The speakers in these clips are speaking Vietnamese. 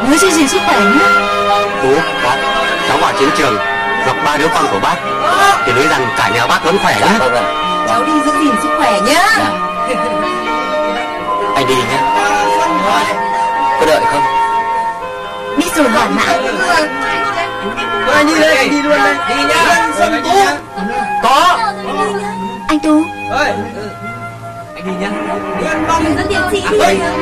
Bố giữ gìn sức khỏe nhé. Bố, cháu vào chiến trường gặp 3 đứa con của bác thì nói rằng cả nhà bác vẫn khỏe nhé. Cháu đi giữ gìn sức khỏe nhé. Anh đi nhé. Có đợi không? Đi rồi hả mã? Anh đi đây, anh đi luôn đây. Đi nhá. Có. Anh Tú. Ơi. Anh đi nhá. Dẫn tiến sĩ đi.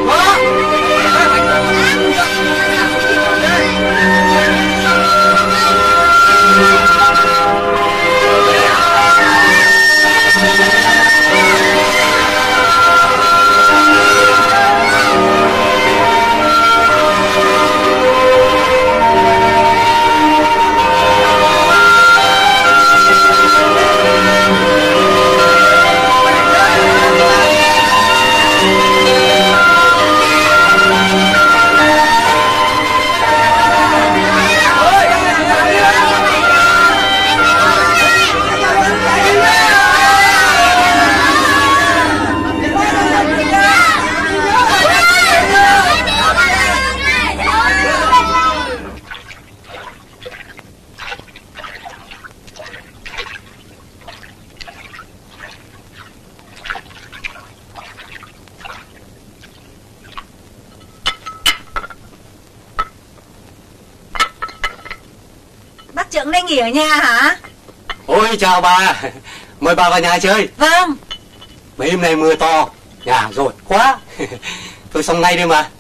Bác trưởng đây nghỉ ở nhà hả? Ôi chào bà, mời bà vào nhà chơi. Vâng. Mấy hôm nay mưa to, nhà rột quá. Tôi xong ngay đây mà.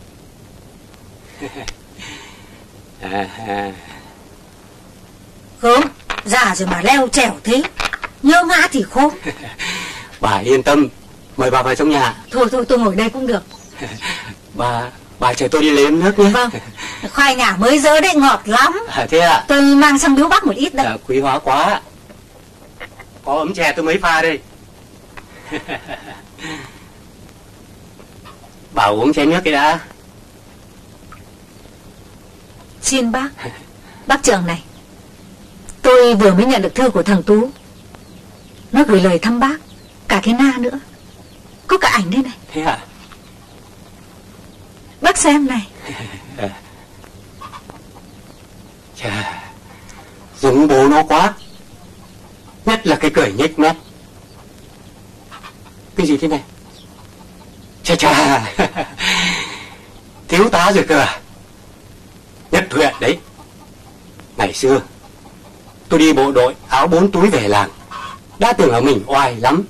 Gớm, già rồi mà leo trèo thế, nhớ ngã thì khốn. Bà yên tâm, mời bà vào trong nhà. Thôi tôi ngồi đây cũng được. Bà chờ tôi đi lấy nước nhé. Vâng, khoai ngả mới dỡ đấy, ngọt lắm. Thế ạ? Tôi mang sang biếu bác một ít đây. Quý hóa quá. Có ấm chè tôi mới pha đây. Bà uống chén nước cái đã. Xin bác. Bác trưởng này, tôi vừa mới nhận được thư của thằng Tú. Nó gửi lời thăm bác, cả cái na nữa, có cả ảnh đây này. Thế ạ? Bác xem này. Chà, giống bố nó quá. Nhất là cái cười nhếch mép. Cái gì thế này? Chà thiếu tá rồi cơ à? Nhất huyện đấy. Ngày xưa tôi đi bộ đội áo 4 túi về làng, đã tưởng là mình oai lắm.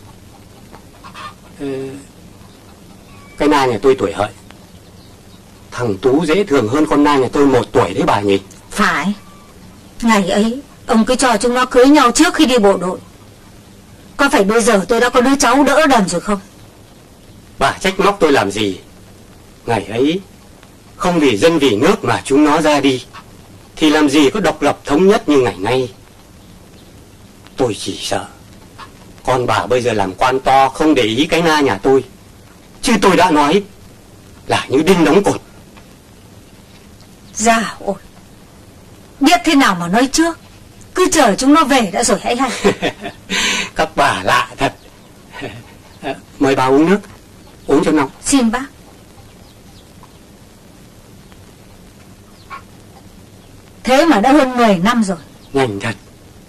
Cái na nhà tôi tuổi hợi. Thằng Tú dễ thường hơn con na nhà tôi 1 tuổi đấy bà nhỉ? Phải. Ngày ấy ông cứ cho chúng nó cưới nhau trước khi đi bộ đội. Có phải bây giờ tôi đã có đứa cháu đỡ đần rồi không? Bà trách móc tôi làm gì? Ngày ấy không vì dân vì nước mà chúng nó ra đi, thì làm gì có độc lập thống nhất như ngày nay. Tôi chỉ sợ con bà bây giờ làm quan to không để ý cái na nhà tôi, chứ tôi đã nói là như đinh đóng cột. Dạ ôi, biết thế nào mà nói trước. Cứ chờ chúng nó về đã rồi hãy hay. Các bà lạ thật. Mời bà uống nước, uống cho nóng. Xin bác. Thế mà đã hơn 10 năm rồi. Nhanh thật.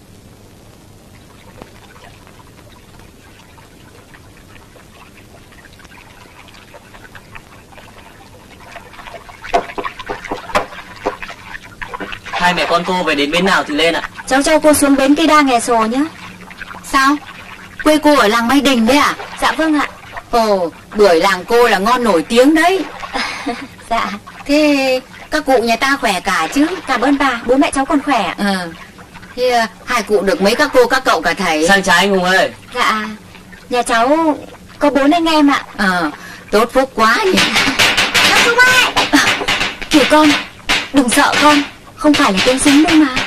Hai mẹ con cô về đến bên nào thì lên ạ? Cháu cho cô xuống bến Cây Đa Nghè Sồ nhé. Sao? Quê cô ở làng Mai Đình đấy à? Dạ vâng ạ. Ồ, bưởi làng cô là ngon nổi tiếng đấy. Dạ. Thế các cụ nhà ta khỏe cả chứ? Cảm ơn bà, bố mẹ cháu còn khỏe. Thế hai cụ được mấy các cô các cậu cả thầy? Sang trái anh Hùng ơi. Dạ, nhà cháu có 4 anh em ạ. Tốt phúc quá nhỉ. Bác Tú ơi. Kìa con, đừng sợ con, không phải là tiếng súng đâu mà.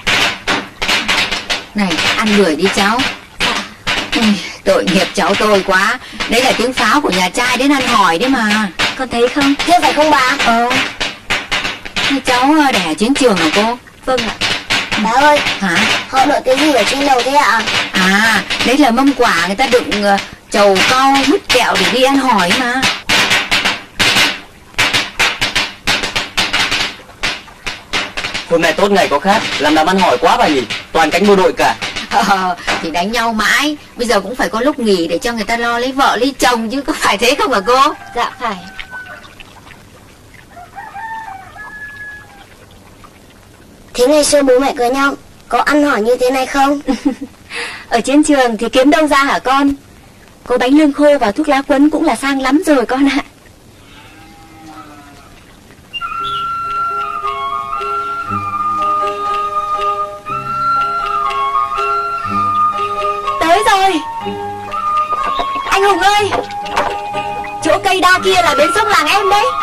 Này, ăn bưởi đi cháu. Tội nghiệp cháu tôi quá. Đấy là tiếng pháo của nhà trai đến ăn hỏi đấy mà. Con thấy không? Thế phải không bà? Thế cháu đẻ ở chiến trường hả cô? Vâng ạ. Bà ơi. Hả? Họ đội cái gì ở trên đầu thế ạ? À, đấy là mâm quả người ta đựng trầu cau mứt kẹo để đi ăn hỏi mà. Hôm nay tốt ngày có khác, làm ăn hỏi quá bà nhỉ. Toàn cánh bộ đội cả. Thì đánh nhau mãi, bây giờ cũng phải có lúc nghỉ để cho người ta lo lấy vợ lấy chồng chứ, có phải thế không hả cô? Dạ phải. Thế ngày xưa bố mẹ cưới nhau có ăn hỏi như thế này không? Ở trên trường thì kiếm đâu ra hả con? Có bánh lương khô và thuốc lá quấn cũng là sang lắm rồi con ạ. Tới rồi. Anh Hùng ơi, chỗ cây đa kia là bến sông làng em đấy.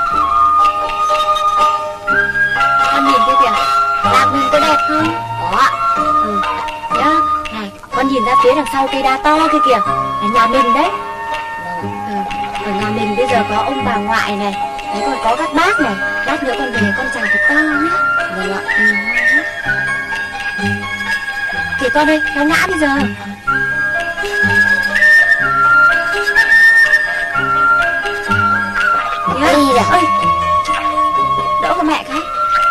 Con nhìn kia kìa, làng mình có đẹp không? Có ạ. Nhá, này, con nhìn ra phía đằng sau cây đa to kia kìa, là nhà mình đấy. Ở nhà mình bây giờ có ông bà ngoại này, đấy còn có các bác này. Lát nữa con về con chào thật to nhá. Vâng ạ. Kìa con ơi, nó ngã bây giờ. Đi rồi. Ơi, đỡ con mẹ cái.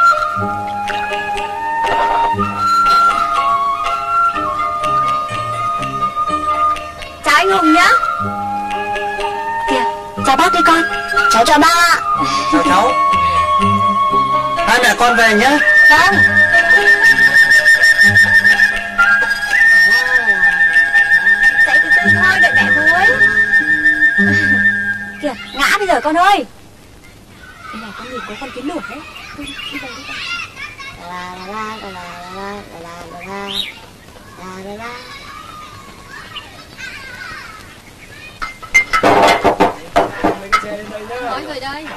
Chào anh Hùng nhá. Kìa, chào bác đi con. Cháu chào ba ạ. Chào cháu. Hai mẹ con về nhé. Vâng. Dậy từ từ thôi, đợi mẹ với. Kìa, ngã bây giờ con ơi. Đây này, con nhìn có con kiến lửa đấy. Đi vào, đi vào. La la la la la la la la la la. Mọi người đây.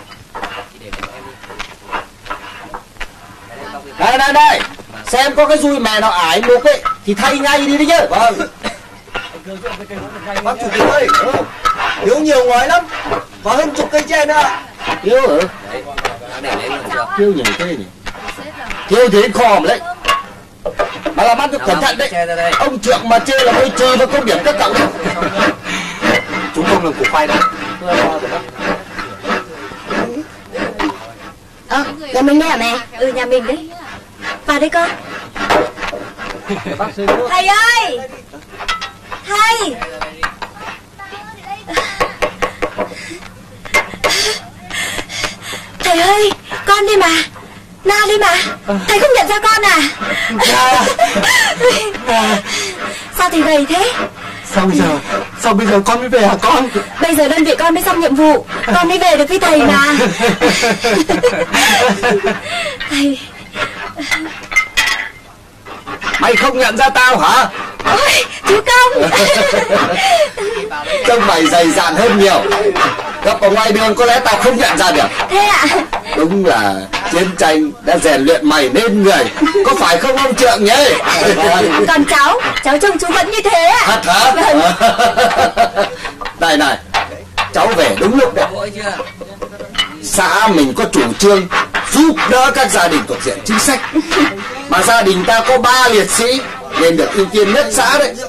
Đây, xem có cái dùi mè nào ải mục ấy thì thay ngay đi đấy chứ. Vâng. Bác chủ tịch ơi, thiếu nhiều ngói lắm, có hơn chục cây tre nữa. Thiếu hả? Thiếu nhiều thế nhỉ? Thiếu thế khòm đấy. Mà làm ăn cho cẩn thận đấy. Ông Trượng mà chơi là hơi chơi và không điểm các cậu đấy. Chúng không làm củ khoai đâu. Nhà mình đây hả mẹ? Ừ, nhà mình đấy. Vào đây con. Thầy ơi, thầy. Thầy ơi, con đây mà. Na đây mà. Thầy không nhận ra con à? Sao thầy gầy thế? Sao bây giờ con mới về hả con? Bây giờ đơn vị con mới xong nhiệm vụ, con mới về được với thầy mà. Thầy. Mày không nhận ra tao hả? Ôi, chú Công. Trông mày dày dạn hơn nhiều. Gặp ở ngoài đường có lẽ tao không nhận ra được. Thế ạ? Đúng là chiến tranh đã rèn luyện mày nên người. Có phải không ông Trượng nhỉ? Còn cháu trông chú vẫn như thế ạ. Thật hả? Này, cháu về đúng lúc đấy. Xã mình có chủ trương giúp đỡ các gia đình thuộc diện chính sách. Mà gia đình ta có 3 liệt sĩ nên được ưu tiên nhất xã đấy.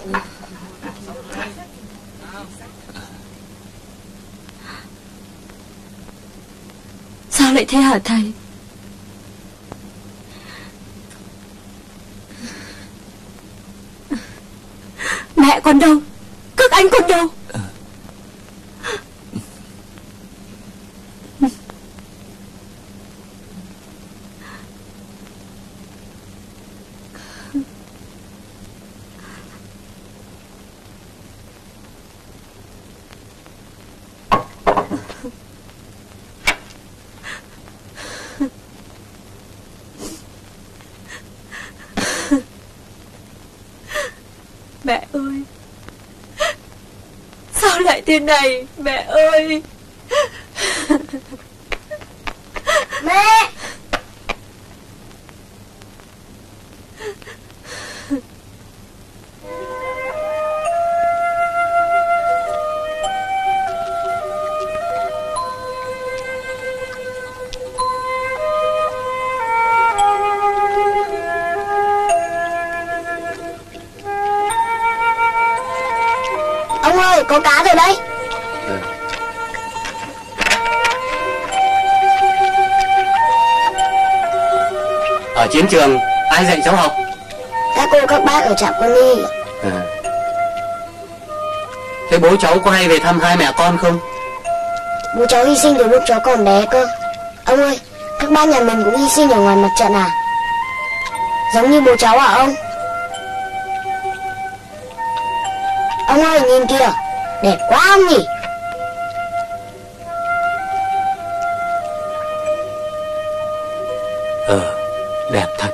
Sao lại thế hả thầy? Mẹ con đâu? Các anh con đâu? Mẹ ơi, sao lại thế này mẹ ơi? Mẹ. Ông ơi, có cá rồi đây. chiến trường ai dạy cháu học? Các cô các bác ở trạm quân y. Thế bố cháu có hay về thăm hai mẹ con không? Bố cháu hy sinh từ lúc cháu còn bé cơ. Ông ơi, các bác nhà mình cũng hy sinh ở ngoài mặt trận à? Giống như bố cháu à ông? Ông ơi nhìn kìa, đẹp quá không nhỉ? Đẹp thật.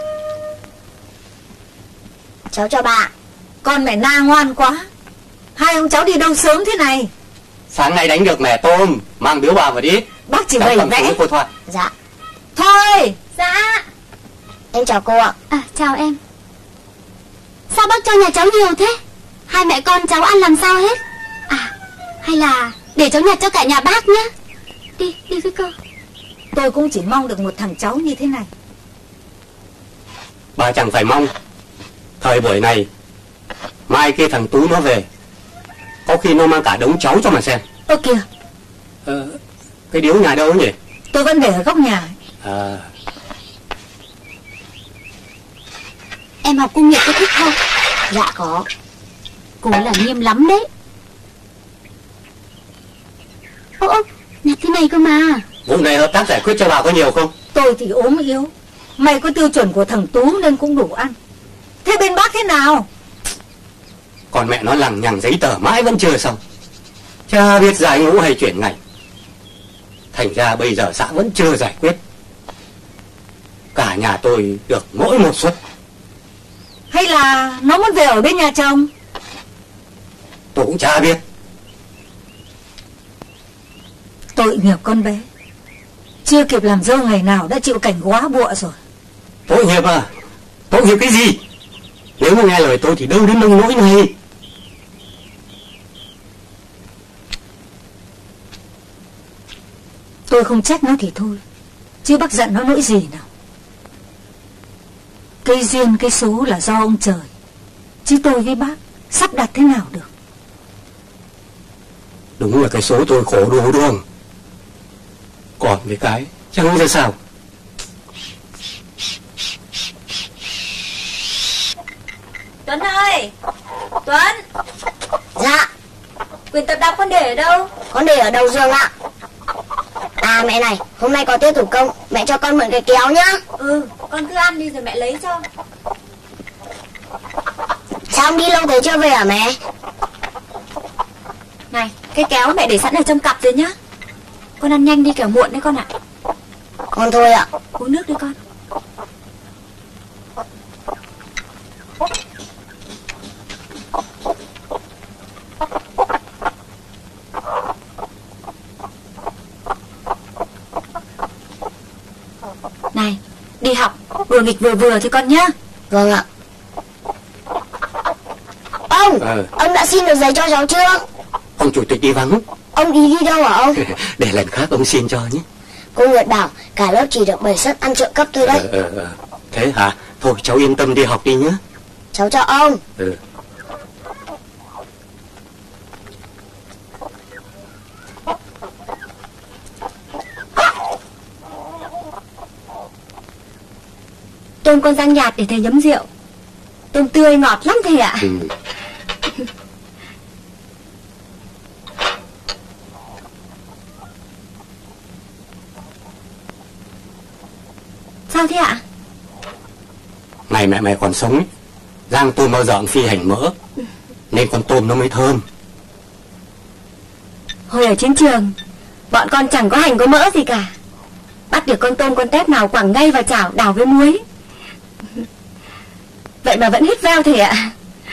Cháu chào bà. Con mẹ Na ngoan quá. Hai ông cháu đi đâu sớm thế này? Sáng nay đánh được mẻ tôm, mang biếu bà vào đi. Bác chỉ bày vẽ. Cô Thoại. Dạ. Thôi. Dạ. Em chào cô ạ. Chào em. Sao bác cho nhà cháu nhiều thế? Hai mẹ con cháu ăn làm sao hết? Hay là để cháu nhặt cho cả nhà bác nhé. Đi với cô. Tôi cũng chỉ mong được một thằng cháu như thế này. Bà chẳng phải mong. Thời buổi này, mai kia thằng Tú nó về, có khi nó mang cả đống cháu cho mà xem. Ơ kìa, cái điếu nhà đâu nhỉ? tôi vẫn để ở góc nhà. Em học công nghiệp có thích không? Dạ có. Cô là nghiêm lắm đấy. Ô, nhặt thế này cơ mà. Vụ này hợp tác giải quyết cho bà có nhiều không? Tôi thì ốm yếu. Mày có tiêu chuẩn của thằng Tú nên cũng đủ ăn. Thế bên bác thế nào? Còn mẹ nó lằng nhằng giấy tờ mãi vẫn chưa xong. Chả biết giải ngũ hay chuyển ngành. Thành ra bây giờ xã vẫn chưa giải quyết. Cả nhà tôi được mỗi một suất. Hay là nó muốn về ở bên nhà chồng? Tôi cũng chả biết. Tội nghiệp con bé. Chưa kịp làm dâu ngày nào đã chịu cảnh góa bụa rồi. Tội nghiệp à? Tội nghiệp cái gì? Nếu mà nghe lời tôi thì đâu đến nông nỗi này. Tôi không trách nó thì thôi, chứ bác giận nó nỗi gì nào. Cây duyên cây số là do ông trời, chứ tôi với bác sắp đặt thế nào được. Đúng là cái số tôi khổ đủ đường. Còn với cái chẳng ra sao. Tuấn ơi, Tuấn. Dạ. Quyển tập đọc con để ở đâu? Con để ở đầu giường ạ. À mẹ này, hôm nay có tiết thủ công, mẹ cho con mượn cái kéo nhá. Con cứ ăn đi rồi mẹ lấy cho. Sao ông đi lâu thế chưa về hả mẹ? Này, cái kéo mẹ để sẵn ở trong cặp rồi nhá. Con ăn nhanh đi kẻo muộn đấy con ạ. Con thôi ạ. Uống nước đi con. Này, đi học vừa nghịch vừa thôi con nhá. Vâng ạ. Ông đã xin được giấy cho cháu chưa? Ông chủ tịch đi vắng. Ông đi đâu hả ông? Để lần khác ông xin cho nhé. Cô Nguyệt bảo cả lớp chỉ được 7 suất ăn trợ cấp thôi đấy. Thế hả? Thôi cháu yên tâm đi học đi nhé. Cháu chào ông. Tôm con rang nhạt để thầy nhấm rượu. Tôm tươi ngọt lắm thầy ạ. Sao thế ạ? Ngày mẹ mày còn sống ấy, rang tôm bao giờ cũng phi hành mỡ, nên con tôm nó mới thơm. Hồi ở chiến trường, bọn con chẳng có hành có mỡ gì cả. Bắt được con tôm con tép nào quẳng ngay vào chảo đảo với muối. Vậy mà vẫn hít veo thầy ạ.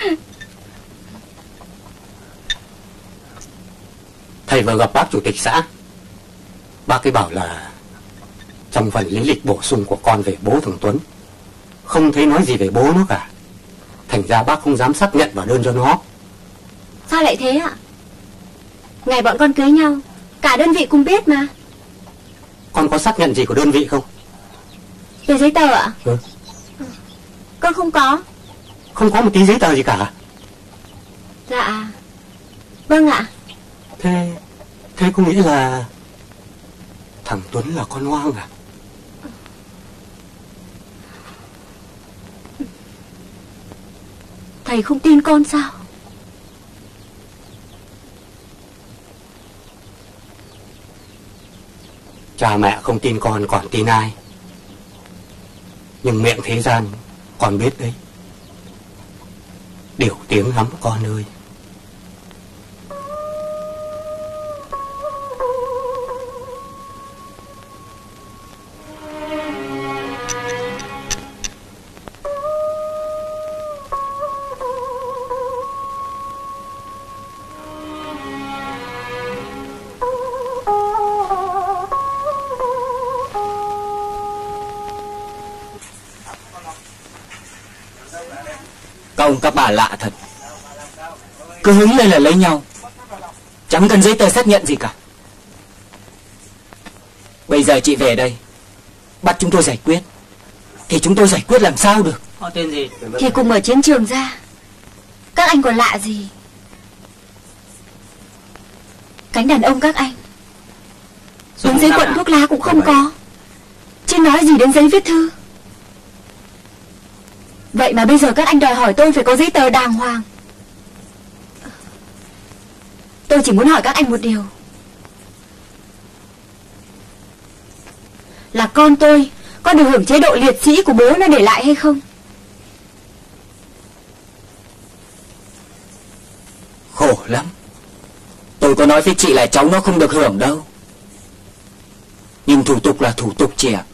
Thầy vừa gặp bác chủ tịch xã. Bác ấy bảo là trong phần lý lịch bổ sung của con về bố thằng Tuấn không thấy nói gì về bố nó cả. Thành ra bác không dám xác nhận vào đơn cho nó. Sao lại thế ạ? Ngày bọn con cưới nhau, cả đơn vị cùng biết mà. Con có xác nhận gì của đơn vị không? Về giấy tờ ạ? Con không có. Không có một tí giấy tờ gì cả? Dạ. Vâng ạ. Thế có nghĩa là thằng Tuấn là con hoang à? thầy không tin con sao? Cha mẹ không tin con còn tin ai? Nhưng miệng thế gian con biết đấy. Điều tiếng lắm con ơi. Các bà lạ thật, cứ hứng lên là lấy nhau, chẳng cần giấy tờ xác nhận gì cả. Bây giờ chị về đây bắt chúng tôi giải quyết, thì chúng tôi giải quyết làm sao được? Họ tên gì? Thì cùng ở chiến trường ra, các anh còn lạ gì? Cánh đàn ông các anh, đúng giấy quận thuốc lá cũng không có, chứ nói gì đến giấy viết thư. Vậy mà bây giờ các anh đòi hỏi tôi phải có giấy tờ đàng hoàng. Tôi chỉ muốn hỏi các anh một điều, là con tôi có được hưởng chế độ liệt sĩ của bố nó để lại hay không? Khổ lắm. Tôi có nói với chị là cháu nó không được hưởng đâu, nhưng thủ tục là thủ tục chị ạ.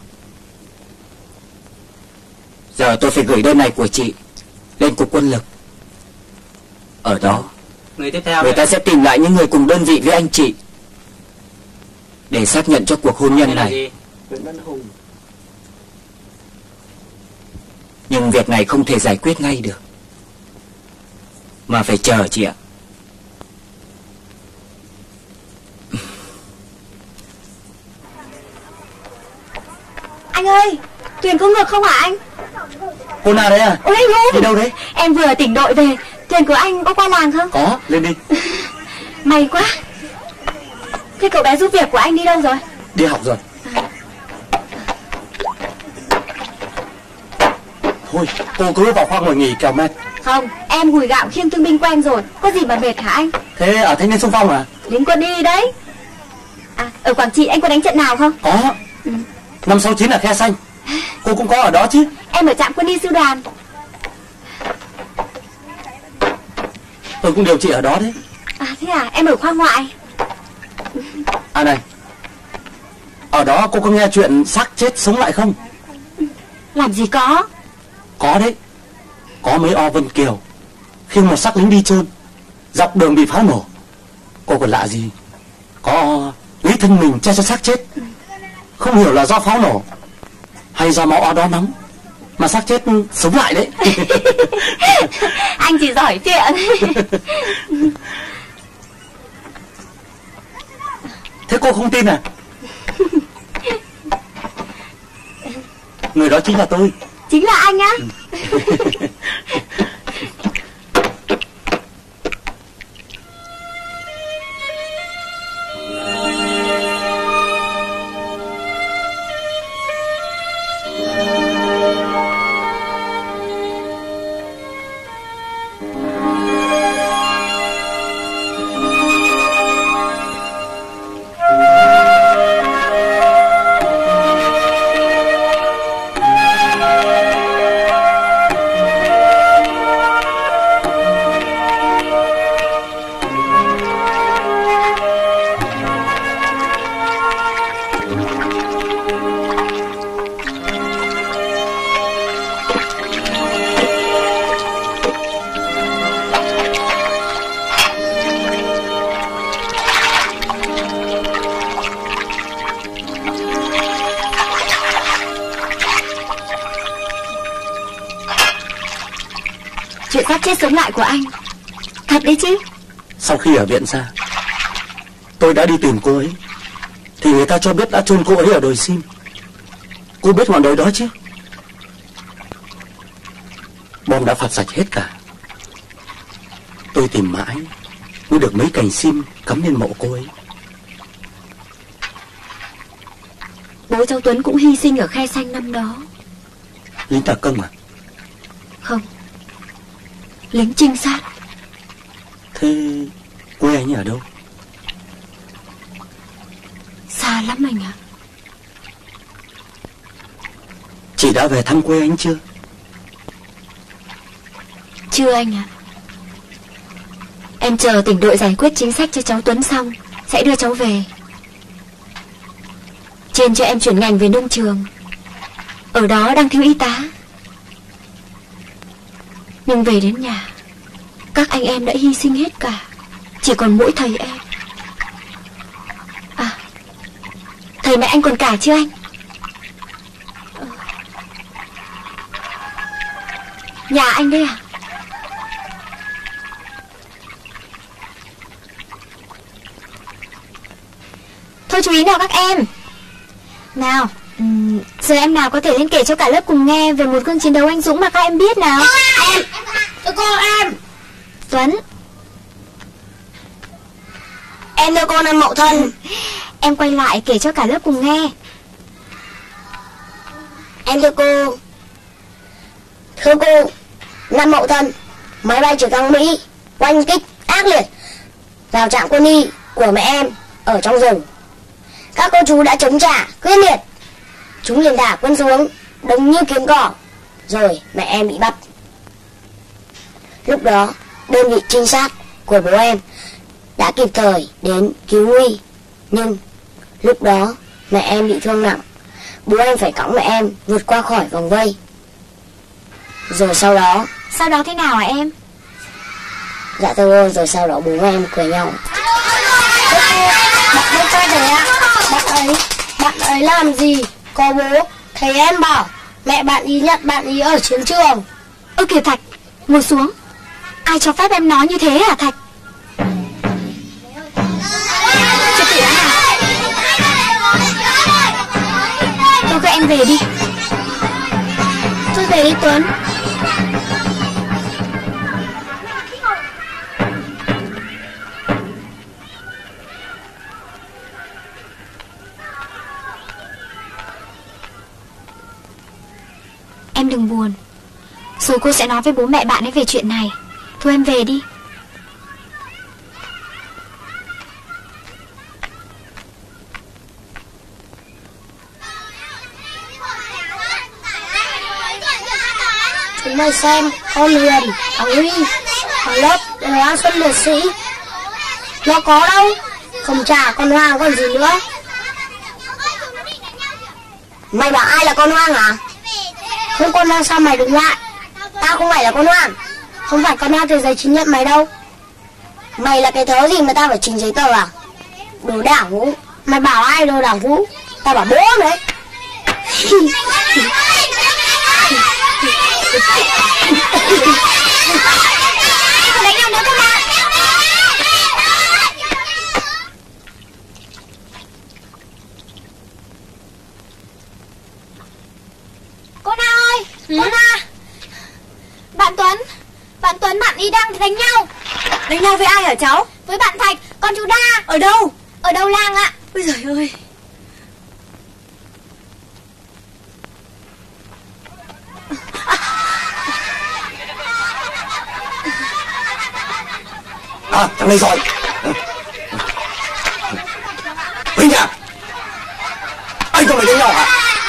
Giờ tôi phải gửi đơn này của chị lên cục quân lực. Ở đó Người tiếp theo người ta sẽ tìm lại những người cùng đơn vị với anh chị để xác nhận cho cuộc hôn nhân này. Nhưng việc này không thể giải quyết ngay được, mà phải chờ chị ạ. Anh ơi, thuyền có ngược không hả anh? Cô nào đấy à? Ôi anh ơi, Đi đâu đấy? em vừa tỉnh đội về. Thuyền của anh có qua làng không? Có, lên đi. May quá. Thế cậu bé giúp việc của anh đi đâu rồi? Đi học rồi. Thôi, cô cứ vào khoang ngồi nghỉ kẻo mệt. Không, em hùi gạo khiêng thương binh quen rồi, có gì mà mệt hả anh? Thế ở thanh niên xung phong à? Lính quân y đấy. À, ở Quảng Trị anh có đánh trận nào không? Có. 569 là Khe Xanh. Cô cũng có ở đó chứ? Em ở trạm quân y sư đoàn. Tôi cũng điều trị ở đó đấy. À thế à, em ở khoa ngoại. À này, ở đó cô có nghe chuyện xác chết sống lại không? Làm gì có. Có đấy. Có mấy o Vân Kiều khi một xác lính đi chôn, dọc đường bị pháo nổ. Cô còn lạ gì, có lấy thân mình che cho xác chết. Không hiểu là do pháo nổ hay do máu o đó nóng mà xác chết sống lại đấy. Anh chỉ giỏi chuyện. Thế cô không tin à? Người đó chính là tôi. Chính là anh á? Chuyện xác chết sống lại của anh thật đấy chứ? Sau khi ở viện ra, tôi đã đi tìm cô ấy, thì người ta cho biết đã chôn cô ấy ở đồi Sim. Cô biết ngọn đồi đó chứ? Bom đã phạt sạch hết cả. Tôi tìm mãi mới được mấy cành sim cắm lên mộ cô ấy. Bố cháu Tuấn cũng hy sinh ở Khe Xanh năm đó. Lính đặc công à? Không, Lính trinh sát. Thế quê anh ở đâu? Xa lắm anh ạ. Chị đã về thăm quê anh chưa? Chưa anh ạ. Em chờ tỉnh đội giải quyết chính sách cho cháu Tuấn xong sẽ đưa cháu về. Trên cho em chuyển ngành về nông trường. Ở đó đang thiếu y tá. Nhưng về đến nhà, các anh em đã hy sinh hết cả. Chỉ còn mỗi thầy em. À, thầy mẹ anh còn cả chưa anh? Nhà anh đây à? Thôi chú ý nào các em. Nào, giờ em nào có thể lên kể cho cả lớp cùng nghe về một gương chiến đấu anh dũng mà các em biết nào. Em, thưa cô em. Tuấn. Em thưa cô năm Mậu Thân. Em quay lại kể cho cả lớp cùng nghe. Em thưa cô. Thưa cô, năm Mậu Thân, máy bay trực thăng Mỹ oanh kích ác liệt vào trạm quân y của mẹ em ở trong rừng. Các cô chú đã chống trả quyết liệt. Chúng liền thả quân xuống đông như kiến cỏ. Rồi mẹ em bị bắt. Lúc đó đơn vị trinh sát của bố em đã kịp thời đến cứu nguy. Nhưng lúc đó mẹ em bị thương nặng. Bố em phải cõng mẹ em vượt qua khỏi vòng vây. Rồi sau đó thế nào hả em? dạ thưa cô, rồi sau đó bố em cười nhau. Bạn đâu trai đấy ạ? Bạn ấy làm gì? Có bố, thầy em bảo mẹ bạn ý nhận bạn ý ở chiến trường. Ơ kìa Thạch, ngồi xuống. Ai cho phép em nói như thế hả Thạch? Cho tỉ đã nào. Thôi các em về đi. Thôi về đi Tuấn. Em đừng buồn. Rồi cô sẽ nói với bố mẹ bạn ấy về chuyện này. Thôi em về đi. Chúng mày xem, con Huyền, thằng Huy, thằng Lớp đều ăn xuân liệt sĩ. Nó có đâu, không trả con Hoàng còn gì nữa. Mày bảo ai là con Hoang hả? Không, con Hoang sao mày đứng lại? Tao không phải là con Hoang. Không phải con Hoang thì giấy chứng nhận mày đâu. Mày là cái thớ gì mà tao phải trình giấy tờ à? Đồ đảng vũ. Mày bảo ai đồ đảng vũ? Tao bảo bố đấy. Còn đánh nhau nữa cơ mà. Cô Na ơi, cô Na. Bạn Tuấn bạn ý đang đánh nhau. Đánh nhau với ai hả cháu? Với bạn Thạch, con chú Đa. Ở đâu? Ở đầu làng ạ. Ôi giời ơi. À, thằng này giỏi. Huynh à, anh không phải đánh nhau hả?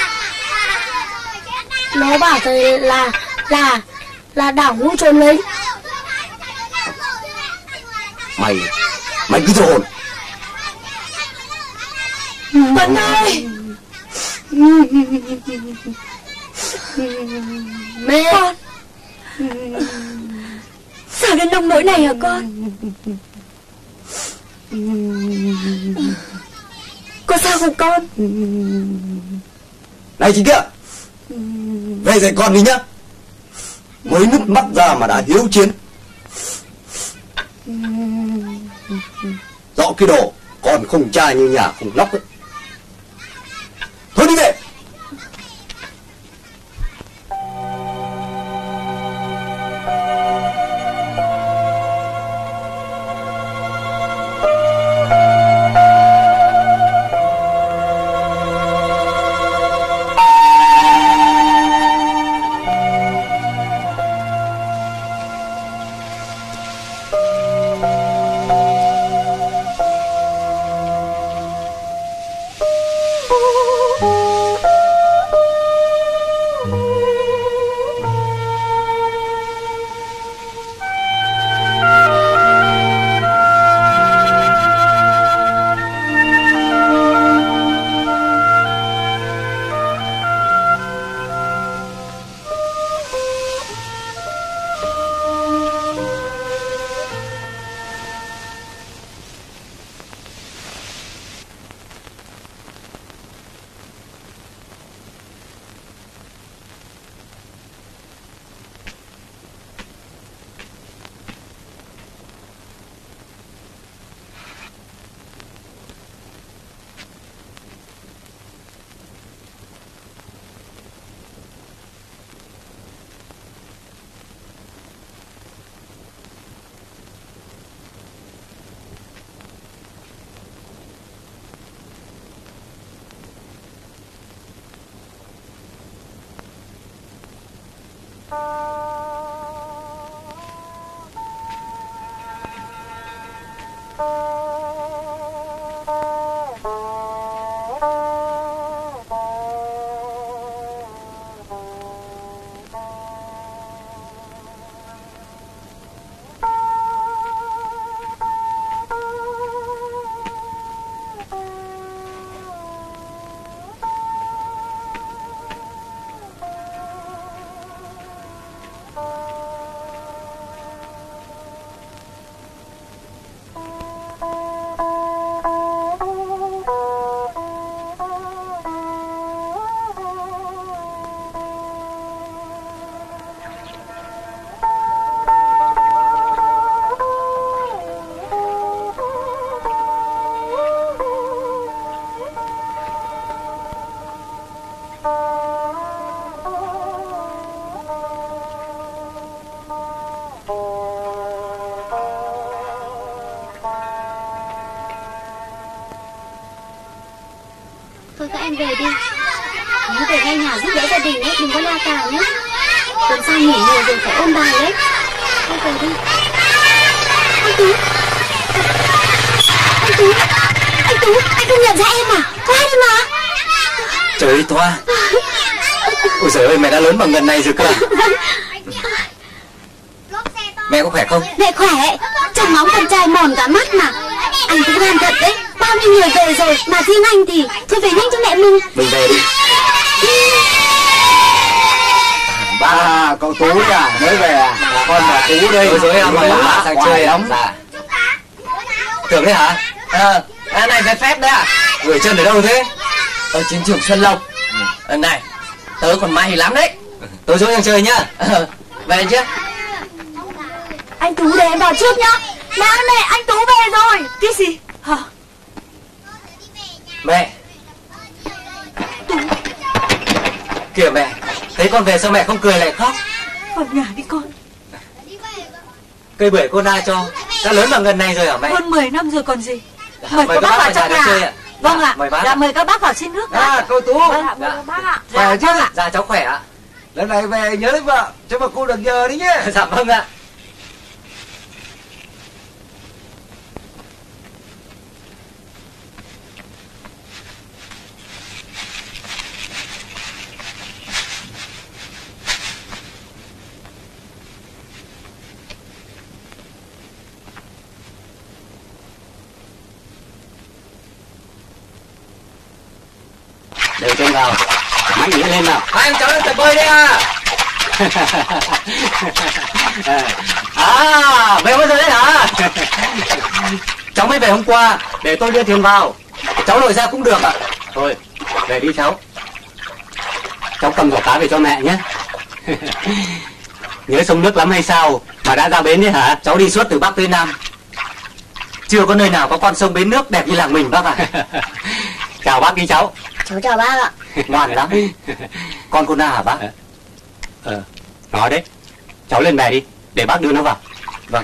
Nó bảo thầy là đảng vũ trốn lấy. Mày cứ thổi hồn. Tuấn ơi. Mẹ. Con. Sao đến nông nỗi này hả con? Có sao không con? Này chị kia, về dạy con đi nhá. Mới nứt mắt ra mà đã hiếu chiến. Rõ cái đồ còn không cha như nhà không lóc ấy. Thôi đi về. Thôi các em về đi. Nhớ về ngay nhà giúp đỡ gia đình nhé, đừng có la cào nhé. Tuần sau nghỉ nhiều rồi phải ôn bài đấy. Thôi về đi. Anh Tú. Anh Tú. Anh Tú, anh không nhận ra em à? Thoa đi mà. Trời ơi Thoa. Ôi giời ơi, mẹ đã lớn bằng ngần này rồi cơ à? Mẹ có khỏe không? Mẹ khỏe. Trông ngóng con trai mòn cả mắt mà. Anh cũng gan thật đấy. Bao nhiêu người về rồi mà riêng anh thì thôi về nhanh cho mẹ mừng. Mình về đi. Ba, cậu Tú à, mới về à? Con là Tú đây. Rồi em mà sang chơi lắm. Dạ. Tưởng đấy hả? Này về phép đấy à? Gửi chân ở đâu thế? Ở chiến trường Xuân Lộc. Này, tớ còn may lắm đấy. Tớ dỗ sang chơi nhá. Về chứ. Anh Tú để em vào trước nhá. Mẹ, anh Tú về rồi. Cái gì? Hả? Mẹ. Kìa mẹ, thấy con về sao mẹ không cười lại khóc? Vào nhà đi con. Cây bưởi cô Na cho đã lớn bằng ngần này rồi hả mẹ? Hơn 10 năm rồi còn gì. Mời các bác vào trong nhà. Vâng ạ. Dạ mời các bác vào xin nước. À, cậu Tú. Vâng ạ, mời các bác ạ. Khỏe chứ? Dạ cháu khỏe ạ. Lần này về nhớ lấy vợ, cho mà cô đừng nhờ đi nhé. Dạ vâng ạ. Đều chân vào, mạnh nghĩa lên nào. Hai ông cháu lên tập bơi đấy à? À, về bây giờ đấy hả? Cháu mới về hôm qua, để tôi đưa tiền vào. Cháu lội ra cũng được ạ. Thôi, về đi cháu. Cháu cầm giỏ cá về cho mẹ nhé. Nhớ sông nước lắm hay sao mà đã ra bến đấy hả? Cháu đi suốt từ Bắc tới Nam, chưa có nơi nào có con sông bến nước đẹp như làng mình bác ạ. Chào bác đi cháu. Cháu chào bác ạ. Ngoan lắm. Con cô Na hả bác? Nói đấy. Cháu lên bè đi, để bác đưa nó vào. Vâng.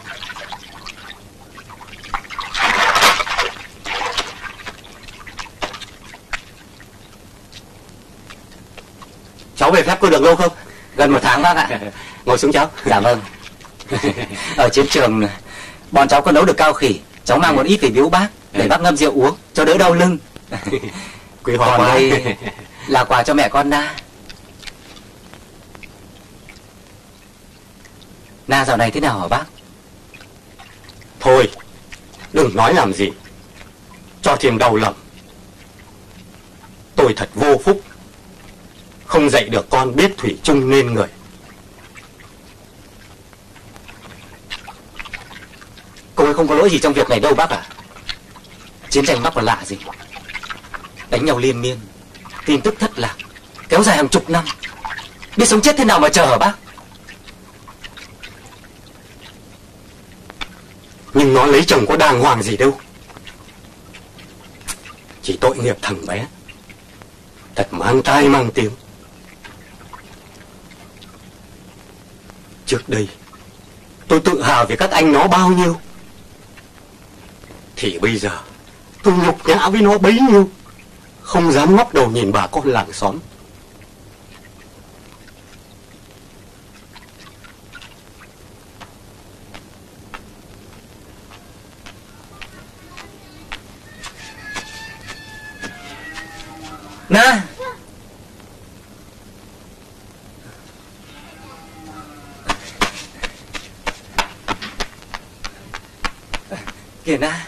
Cháu về phép có được lâu không? Gần 1 tháng bác ạ. Ngồi xuống cháu. Dạ vâng. Ở chiến trường bọn cháu có nấu được cao khỉ, cháu mang một ít về biếu bác để bác ngâm rượu uống cho đỡ đau lưng. Quý hóa Còn quá. đây là quà cho mẹ con Na. Na dạo này thế nào hả bác? Thôi, đừng nói làm gì, cho thêm đau lòng. Tôi thật vô phúc, không dạy được con biết thủy chung nên người. Cô ấy không có lỗi gì trong việc này đâu bác ạ. Chiến tranh bác còn lạ gì. Đánh nhau liên miên, tin tức thất lạc, kéo dài hàng chục năm. Biết sống chết thế nào mà chờ hả bác? Nhưng nó lấy chồng có đàng hoàng gì đâu. Chỉ tội nghiệp thằng bé, thật mang tai mang tiếng. Trước đây tôi tự hào về các anh nó bao nhiêu, thì bây giờ tôi nhục nhã với nó bấy nhiêu. Không dám ngóc đầu nhìn bà con làng xóm. Kìa Na.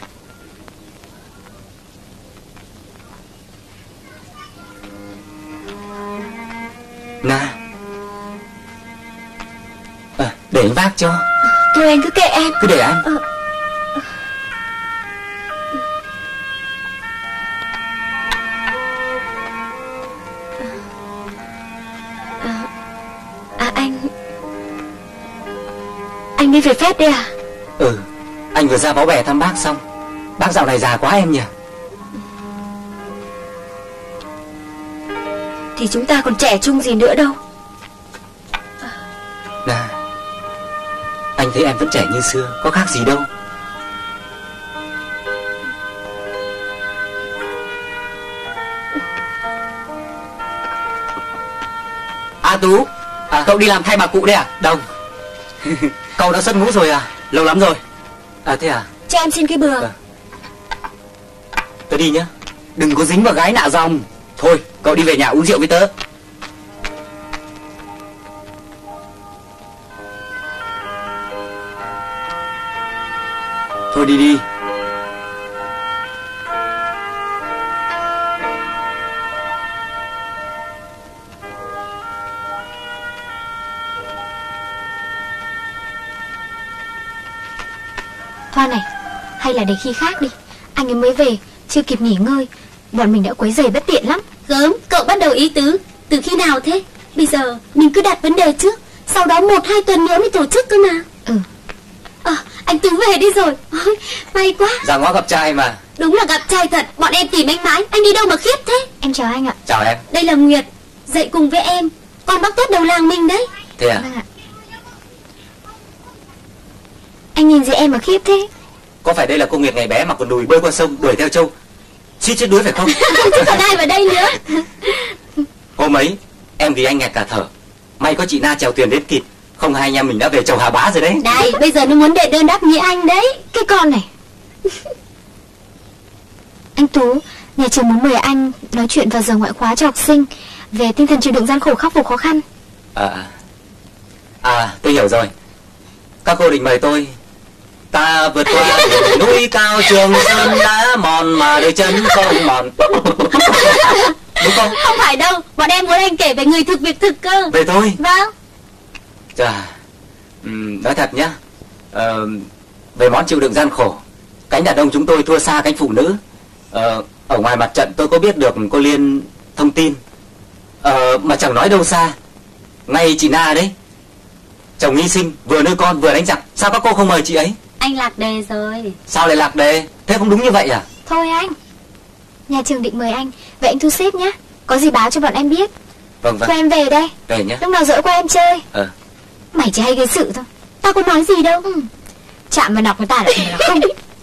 Na. Để anh vác cho. Thôi anh cứ kệ em. Cứ để anh. Anh đi về phép đi à? Ừ, anh vừa ra Bó Bè thăm bác xong. Bác dạo này già quá em nhỉ? Thì chúng ta còn trẻ trung gì nữa đâu. Na, anh thấy em vẫn trẻ như xưa, có khác gì đâu. Tú, cậu đi làm thay bà cụ đấy à? Đồng. Cậu đã xuất ngũ rồi à? Lâu lắm rồi. Thế à? Cho em xin cái bừa. Tớ đi nhá. Đừng có dính vào gái nạ dòng. Thôi, cậu đi về nhà uống rượu với tớ. Thôi đi đi. Thoa này, hay là để khi khác đi. Anh ấy mới về, chưa kịp nghỉ ngơi. Bọn mình đã quấy rầy bất tiện lắm. Gớm, cậu bắt đầu ý tứ từ khi nào thế? Bây giờ mình cứ đặt vấn đề trước, sau đó 1-2 tuần nữa mới tổ chức cơ mà. Anh Tú về đi rồi. Ôi, may quá. Ra ngõ gặp trai mà. Đúng là gặp trai thật, bọn em tìm anh mãi. Anh đi đâu mà khiếp thế? Em chào anh ạ. Chào em. Đây là Nguyệt, dậy cùng với em. Con bác tốt đầu làng mình đấy. Thế à? Vâng ạ. Anh nhìn gì em mà khiếp thế? Có phải đây là cô Nguyệt ngày bé mặc quần đùi bơi qua sông đuổi theo trâu suýt chết đuối phải không? Chứ còn ai vào đây nữa. Hôm ấy em vì anh nghẹt cả thở. May có chị Na chèo thuyền đến kịp, không hai anh em mình đã về chầu Hà Bá rồi đấy. Đây, bây giờ nó muốn đệ đơn đáp nghĩa anh đấy. Cái con này. Anh Tú, nhà trường muốn mời anh nói chuyện vào giờ ngoại khóa cho học sinh về tinh thần chịu đựng gian khổ, khắc phục khó khăn. Tôi hiểu rồi. Các cô định mời tôi. Ta vượt qua núi cao Trường Sơn đá mòn mà đôi chân không mòn. Đúng không? Không phải đâu, bọn em muốn anh kể về người thực việc thực cơ. Về thôi. Vâng. Chà, nói thật nhá, về món chịu đựng gian khổ, cánh đàn ông chúng tôi thua xa cánh phụ nữ. Ở ngoài mặt trận tôi có biết được cô Liên thông tin, mà chẳng nói đâu xa. Ngay chị Na đấy, chồng hy sinh, vừa nuôi con vừa đánh giặc. Sao các cô không mời chị ấy? Anh lạc đề rồi. Sao lại lạc đề? Thế không đúng như vậy à? Thôi anh, nhà trường định mời anh, vậy anh thu xếp nhá. Có gì báo cho bọn em biết. Vâng. Thôi em về đây. Về nhá. Lúc nào dỡ qua em chơi. Mày chỉ hay gây sự thôi, tao có nói gì đâu. Chạm vào nọc người ta là không.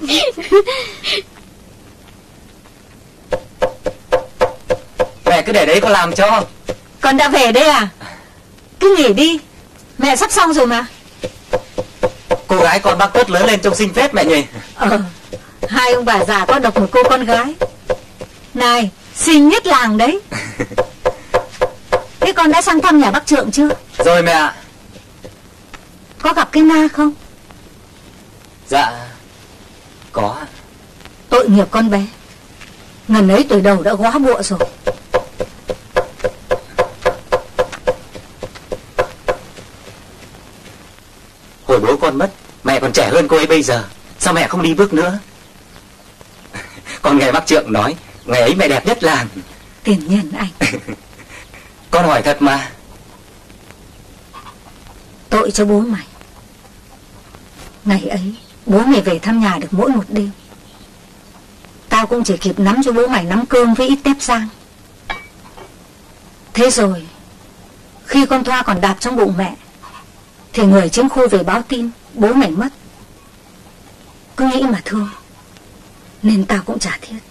Mẹ cứ để đấy con làm cho. Con đã về đây à? Cứ nghỉ đi, mẹ sắp xong rồi mà. Cô gái con bác Tất lớn lên trông xinh phết mẹ nhỉ. Hai ông bà già có độc một cô con gái. Này, xinh nhất làng đấy. Thế con đã sang thăm nhà bác Trượng chưa? Rồi mẹ ạ. Có gặp cái Na không? Dạ, có. Tội nghiệp con bé, ngần ấy tuổi đầu đã góa bụa rồi. Hồi bố con mất, mẹ còn trẻ hơn cô ấy bây giờ. Sao mẹ không đi bước nữa? Con nghe bác Trượng nói, ngày ấy mẹ đẹp nhất làng. Tiền nhân anh. Con hỏi thật mà. Tội cho bố mày. Ngày ấy bố mày về thăm nhà được mỗi một đêm. Tao cũng chỉ kịp nắm cho bố mày nắm cơm với ít tép rang. Thế rồi khi con Thoa còn đạp trong bụng mẹ thì người chiến khu về báo tin bố mày mất. Cứ nghĩ mà thương, nên tao cũng chả thiết.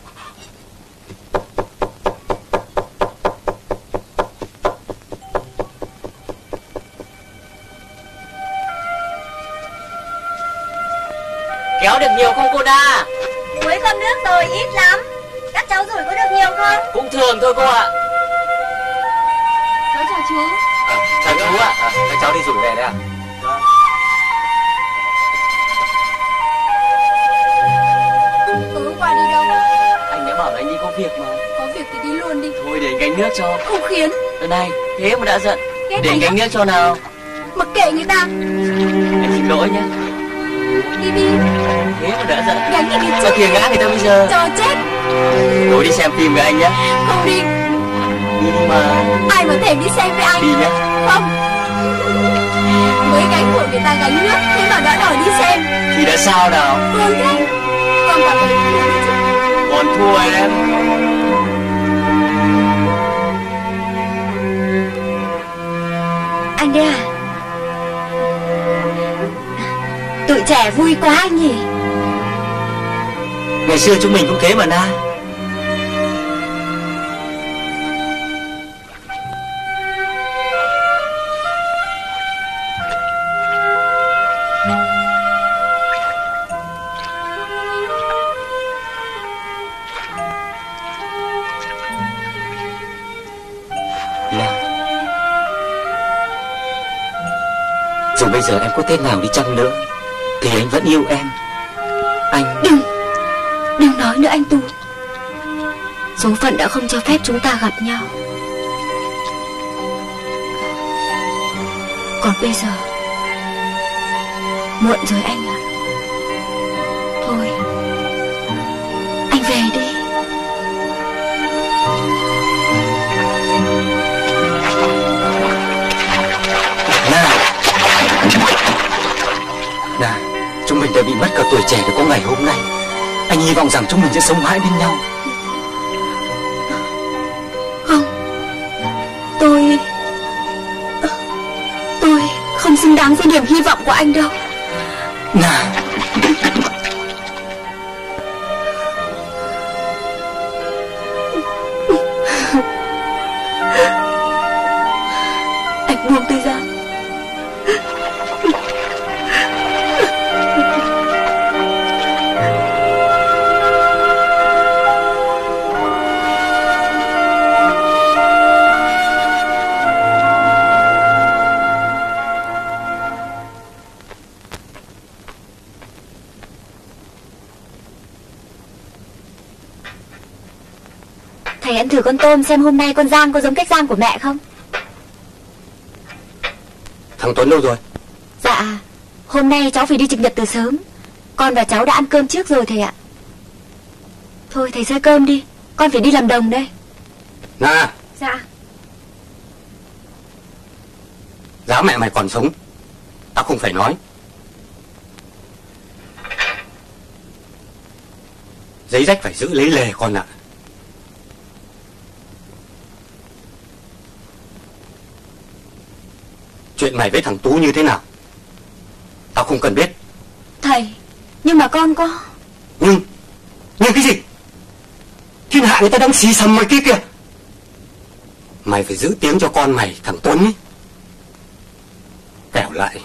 Kéo được nhiều không cô Na? Cuối cơm nước rồi, ít lắm. Các cháu rủi có được nhiều không? Cũng thường thôi cô ạ. Cháu chào chú. Chào chú ạ. Các cháu đi rủi về đây ạ. việc mà. Có việc thì đi luôn đi. Thôi để anh gánh nước cho. Không khiến. Này, thế mà đã giận. Ghét Để anh gánh à? nước cho nào. Mặc kệ người ta. Anh xin lỗi nhé. Đi đi. Thế mà đã giận. Gánh thì đi Sao chứ. kìa ngã người ta bây giờ. Chờ chết. Tôi đi xem phim với anh nhé. Không đi. Đi mà. Ai mà thèm đi xem với anh. Đi nhé. Không. Mới gánh của người ta gánh nước, thế mà đã đòi đi xem. Thì đã sao nào. Thôi thế. Con cả lời thua đi chứ. Còn thua em. Anh đấy à? Tụi trẻ vui quá anh nhỉ? Ngày xưa chúng mình cũng thế mà Na. Dù bây giờ em có thế nào đi chăng nữa thì anh vẫn yêu em. Anh... Đừng nói nữa anh Tu. Số phận đã không cho phép chúng ta gặp nhau. Còn bây giờ muộn rồi anh ạ. Thôi anh về đi. Nà, chúng mình đã bị mất cả tuổi trẻ để có ngày hôm nay. Anh hy vọng rằng chúng mình sẽ sống mãi bên nhau. Không. Tôi không xứng đáng với niềm hy vọng của anh đâu. Nà. Anh buông tôi ra. Thầy ăn thử con tôm xem hôm nay con rang có giống cách rang của mẹ không? Thằng Tuấn đâu rồi? Dạ, hôm nay cháu phải đi trực nhật từ sớm. Con và cháu đã ăn cơm trước rồi thầy ạ. Thôi thầy xơi cơm đi, con phải đi làm đồng đây. Na, Dạ. giá mẹ mày còn sống tao không phải nói. Giấy rách phải giữ lấy lề con ạ. Chuyện mày với thằng Tú như thế nào tao không cần biết. Thầy, nhưng mà con có... Nhưng cái gì? Thiên hạ người ta đang xì xầm mày kia kìa. Mày phải giữ tiếng cho con mày, thằng Tuấn ấy. Kẻo lại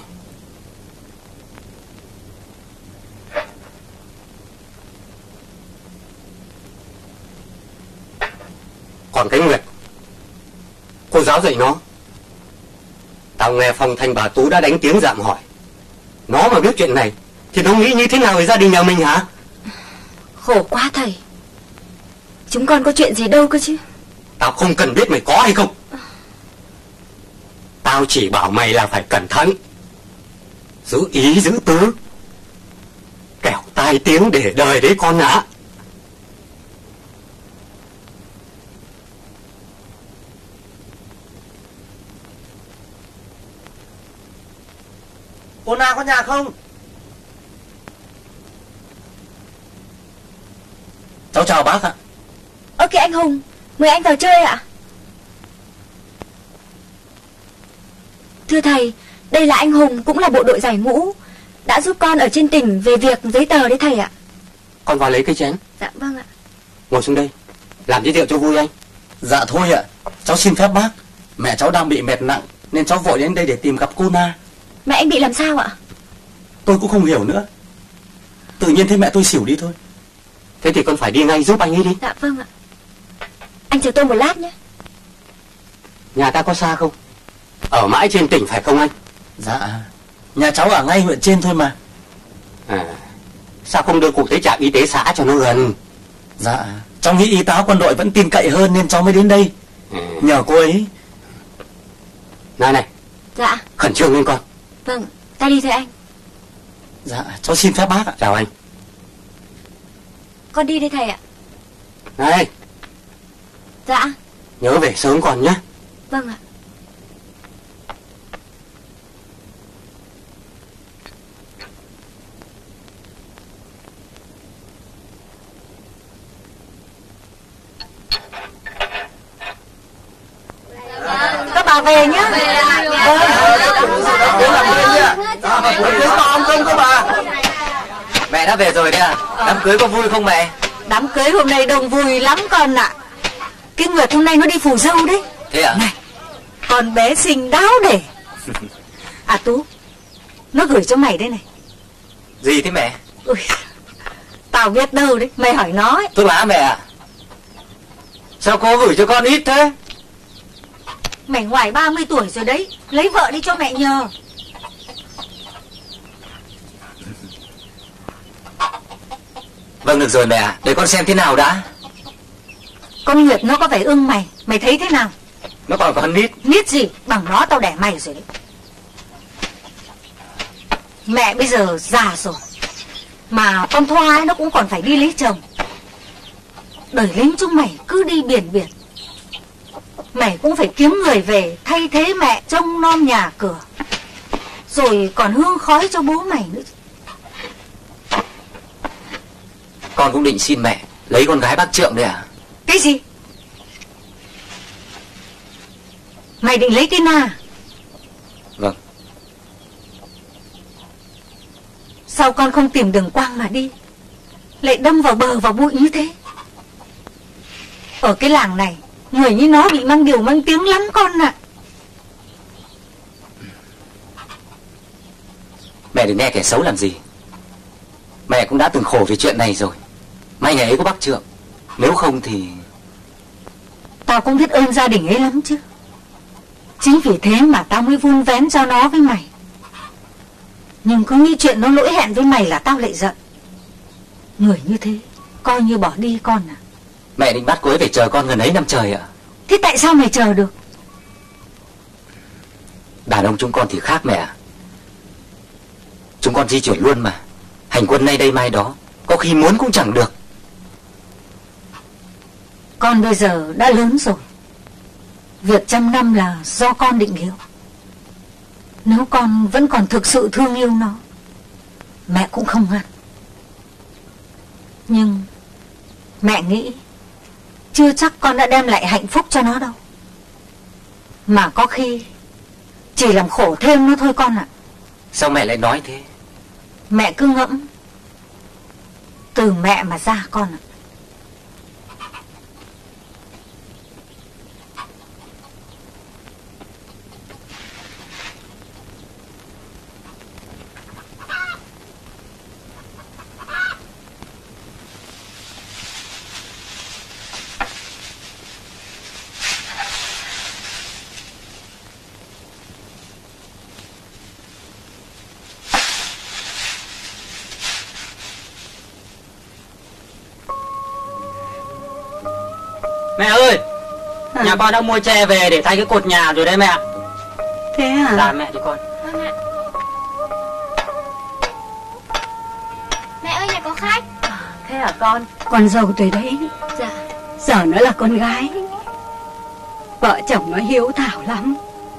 còn cái Nguyệt, cô giáo dạy nó. Tao nghe phong thanh bà Tú đã đánh tiếng dạm hỏi. Nó mà biết chuyện này thì nó nghĩ như thế nào về gia đình nhà mình hả? Khổ quá thầy. Chúng con có chuyện gì đâu cơ chứ. Tao không cần biết mày có hay không. Tao chỉ bảo mày là phải cẩn thận, giữ ý giữ tứ, kẻo tai tiếng để đời đấy con ạ. Cô Na có nhà không? Cháu chào bác ạ. Ơ kìa anh Hùng, mời anh vào chơi ạ. Thưa thầy, đây là anh Hùng, cũng là bộ đội giải ngũ, đã giúp con ở trên tỉnh về việc giấy tờ đấy thầy ạ. Con vào lấy cây chén. Dạ vâng ạ. Ngồi xuống đây, làm giới thiệu cho vui anh. Dạ thôi ạ, cháu xin phép bác. Mẹ cháu đang bị mệt nặng nên cháu vội đến đây để tìm gặp cô Na. Mẹ anh bị làm sao ạ? Tôi cũng không hiểu nữa. Tự nhiên thấy mẹ tôi xỉu đi thôi. Thế thì con phải đi ngay giúp anh ấy đi. Dạ vâng ạ. Anh chờ tôi một lát nhé. Nhà ta có xa không? Ở mãi trên tỉnh phải không anh? Dạ, nhà cháu ở ngay huyện trên thôi mà. À, sao không đưa cụ tới trạm y tế xã cho nó gần? Dạ, Cháu nghĩ y tá quân đội vẫn tin cậy hơn nên cháu mới đến đây. Nhờ cô ấy. Này. Dạ. Khẩn trương lên con. Vâng, ta đi thôi anh. Dạ, cháu xin phép bác ạ. Chào anh. Con đi đây thầy ạ. Này. Dạ. Nhớ về sớm con nhé. Vâng ạ. Các bà về nhá. Không có bà. Mẹ đã về rồi đấy à? Đám cưới có vui không mẹ? Đám cưới hôm nay đông vui lắm con ạ. Cái Nguyệt hôm nay nó đi phù dâu đấy. Thế à? Này, con bé xinh đáo để. À Tú, nó gửi cho mày đây này. Gì thế mẹ? Ui, tao biết đâu đấy, mày hỏi nó ấy. Thuốc lá mẹ ạ. Sao cô gửi cho con ít thế? Mày ngoài 30 tuổi rồi đấy, lấy vợ đi cho mẹ nhờ. Vâng, được rồi mẹ ạ. Để con xem thế nào đã. Con Nguyệt nó có vẻ ưng mày, mày thấy thế nào? Nó còn con nít. Nít gì, bằng nó tao đẻ mày rồi đấy. Mẹ bây giờ già rồi, mà con Thoa ấy nó cũng còn phải đi lấy chồng. Đời lính chúng mày cứ đi biển biển. Mày cũng phải kiếm người về thay thế mẹ trông nom nhà cửa, rồi còn hương khói cho bố mày nữa. Con cũng định xin mẹ lấy con gái bác Trượng đấy à? Cái gì? Mày định lấy cái Na? Vâng. Sao con không tìm đường quang mà đi, lại đâm vào bờ vào bụi như thế? Ở cái làng này, người như nó bị mang điều mang tiếng lắm con ạ. Mẹ đừng nghe kẻ xấu làm gì. Mẹ cũng đã từng khổ vì chuyện này rồi. May ngày ấy có bác Trượng. Nếu không thì... Tao cũng biết ơn gia đình ấy lắm chứ. Chính vì thế mà tao mới vun vén cho nó với mày. Nhưng cứ nghĩ chuyện nó lỗi hẹn với mày là tao lại giận. Người như thế coi như bỏ đi con à. Mẹ định bắt cô ấy phải chờ con gần ấy năm trời ạ. Thế tại sao mày chờ được? Đàn ông chúng con thì khác mẹ ạ. Chúng con di chuyển luôn mà. Hành quân nay đây mai đó, có khi muốn cũng chẳng được. Con bây giờ đã lớn rồi. Việc trăm năm là do con định liệu. Nếu con vẫn còn thực sự thương yêu nó, mẹ cũng không ngăn. Nhưng mẹ nghĩ chưa chắc con đã đem lại hạnh phúc cho nó đâu, mà có khi chỉ làm khổ thêm nó thôi con ạ. Sao mẹ lại nói thế? Mẹ cứ ngẫm, từ mẹ mà ra con ạ. Mẹ ơi, nhà con đã mua tre về để thay cái cột nhà rồi đấy mẹ. Thế à? Dạ mẹ cho con. Vâng ạ. Mẹ ơi, nhà có khách. Thế à con? Con dâu tôi đấy. Dạ. Giờ nó là con gái. Vợ chồng nó hiếu thảo lắm.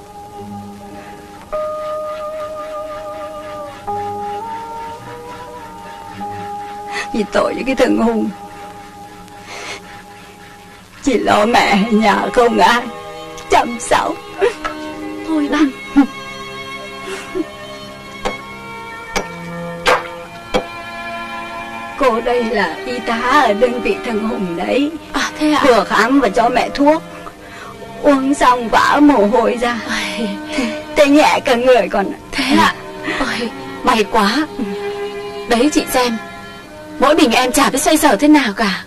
Vì tội với cái thằng Hùng, chỉ lo mẹ nhà không ai chăm sóc. Thôi bác. Cô đây là y tá ở đơn vị thằng Hùng đấy. À thế ạ? Vừa khám và cho mẹ thuốc. Uống xong vã mồ hôi ra. Tê nhẹ cả người còn. Thế ạ? Ôi, may quá. Đấy chị xem, mỗi mình em chả biết xoay sở thế nào cả.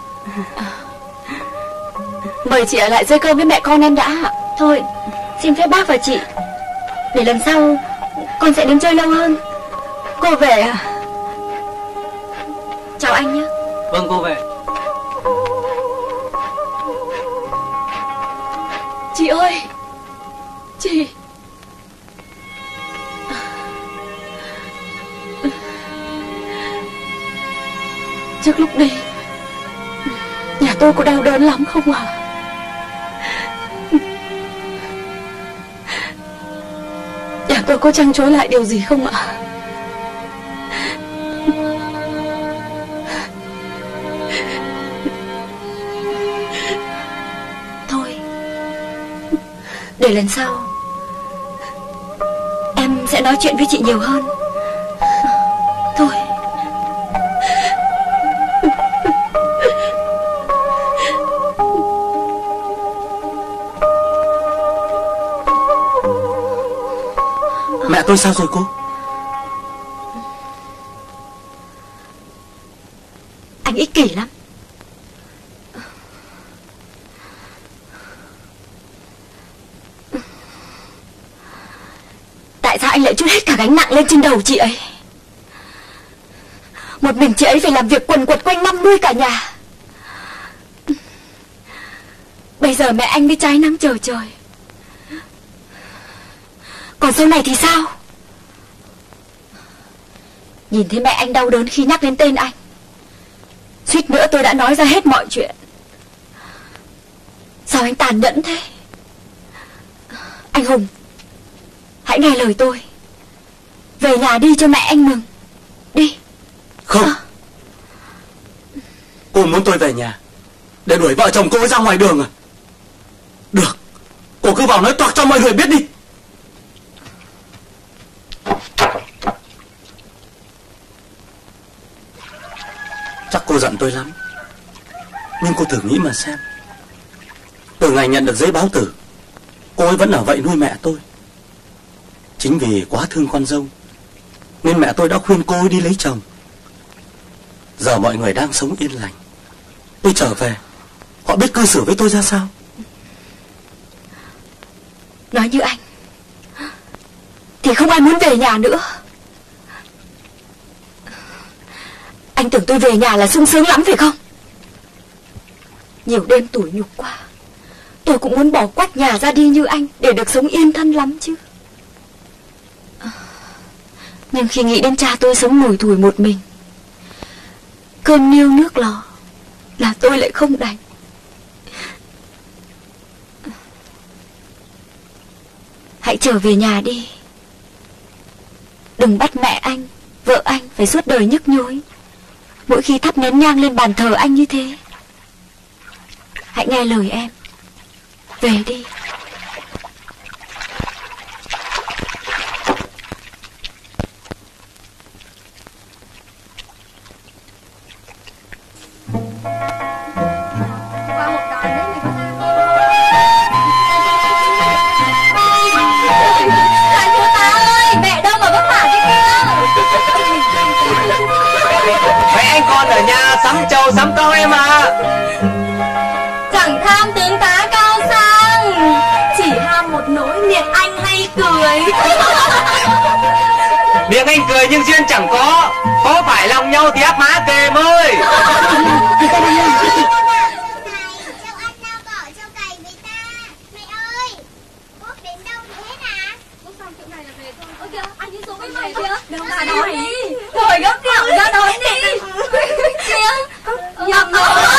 Mời chị ở lại chơi cơm với mẹ con em đã. Thôi, xin phép bác và chị, để lần sau con sẽ đến chơi lâu hơn. Cô về à? Chào anh nhé. Vâng cô về. Chị ơi, chị. Trước lúc đi, nhà tôi có đau đớn lắm không ạ? Nhà tôi có trăn trối lại điều gì không ạ? Thôi, để lần sau em sẽ nói chuyện với chị nhiều hơn. Thôi. Mẹ tôi sao rồi cô? Anh ích kỷ lắm. Tại sao anh lại trút hết cả gánh nặng lên trên đầu chị ấy? Một mình chị ấy phải làm việc quần quật quanh năm nuôi cả nhà. Bây giờ mẹ anh mới trái nắng chờ trời. Còn sau này thì sao? Nhìn thấy mẹ anh đau đớn khi nhắc đến tên anh. Suýt nữa tôi đã nói ra hết mọi chuyện. Sao anh tàn nhẫn thế? Anh Hùng, hãy nghe lời tôi. Về nhà đi cho mẹ anh mừng. Đi. Không. Cô muốn tôi về nhà để đuổi vợ chồng cô ra ngoài đường à? Được, cô cứ vào nói toạc cho mọi người biết đi. Chắc cô giận tôi lắm, nhưng cô thử nghĩ mà xem. Từ ngày nhận được giấy báo tử, cô ấy vẫn ở vậy nuôi mẹ tôi. Chính vì quá thương con dâu nên mẹ tôi đã khuyên cô ấy đi lấy chồng. Giờ mọi người đang sống yên lành, tôi trở về, họ biết cư xử với tôi ra sao? Nói như anh thì không ai muốn về nhà nữa. Anh tưởng tôi về nhà là sung sướng lắm phải không? Nhiều đêm tủi nhục quá, tôi cũng muốn bỏ quách nhà ra đi như anh để được sống yên thân lắm chứ. Nhưng khi nghĩ đến cha tôi sống lủi thủi một mình, cơm niêu nước lò, là tôi lại không đành. Hãy trở về nhà đi. Đừng bắt mẹ anh, vợ anh phải suốt đời nhức nhối mỗi khi thắp nén nhang lên bàn thờ anh như thế. Hãy nghe lời em. Về đi. Ở nhà sắm trâu sắm con em à. Chẳng tham tướng tá cao sang, chỉ ham một nỗi miệng anh hay cười. Miệng anh cười nhưng duyên chẳng có phải lòng nhau thì áp má kề ơi. Rồi gấp rượu ra đón đi. Nhập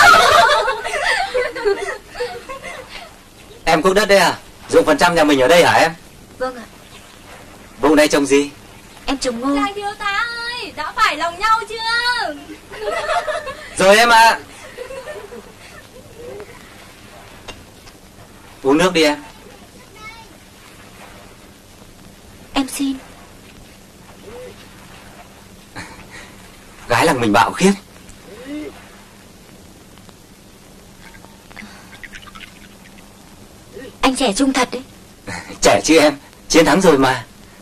Em cuốc đất đây à? Dụng phần trăm nhà mình ở đây hả em? Vâng ạ. Vùng này trồng gì? Em trồng ngô. Đại thiếu tá ơi, đã phải lòng nhau chưa? Rồi em ạ. Uống nước đi em. Em xin. Gái làng mình bạo khiếp. Anh trẻ trung thật đấy. Trẻ chứ em, chiến thắng rồi mà.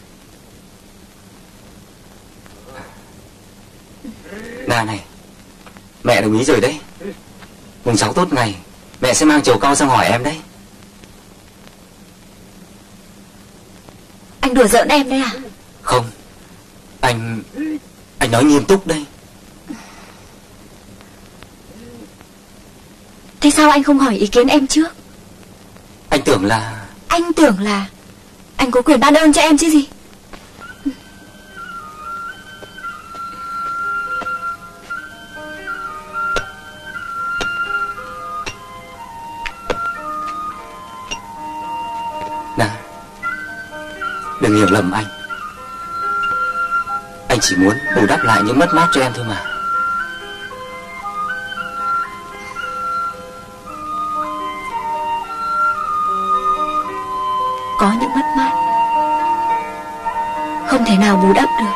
Này, mẹ đồng ý rồi đấy. Mùng 6 tốt ngày, mẹ sẽ mang trầu cau sang hỏi em đấy. Anh đùa giỡn em đấy à? Không, anh nói nghiêm túc đây. Thế sao anh không hỏi ý kiến em trước? Anh tưởng tưởng là... Anh tưởng là anh có quyền ban ơn cho em chứ gì. Nà, đừng hiểu lầm anh. Anh chỉ muốn bù đắp lại những mất mát cho em thôi mà. Có những mất mát không thể nào bù đắp được.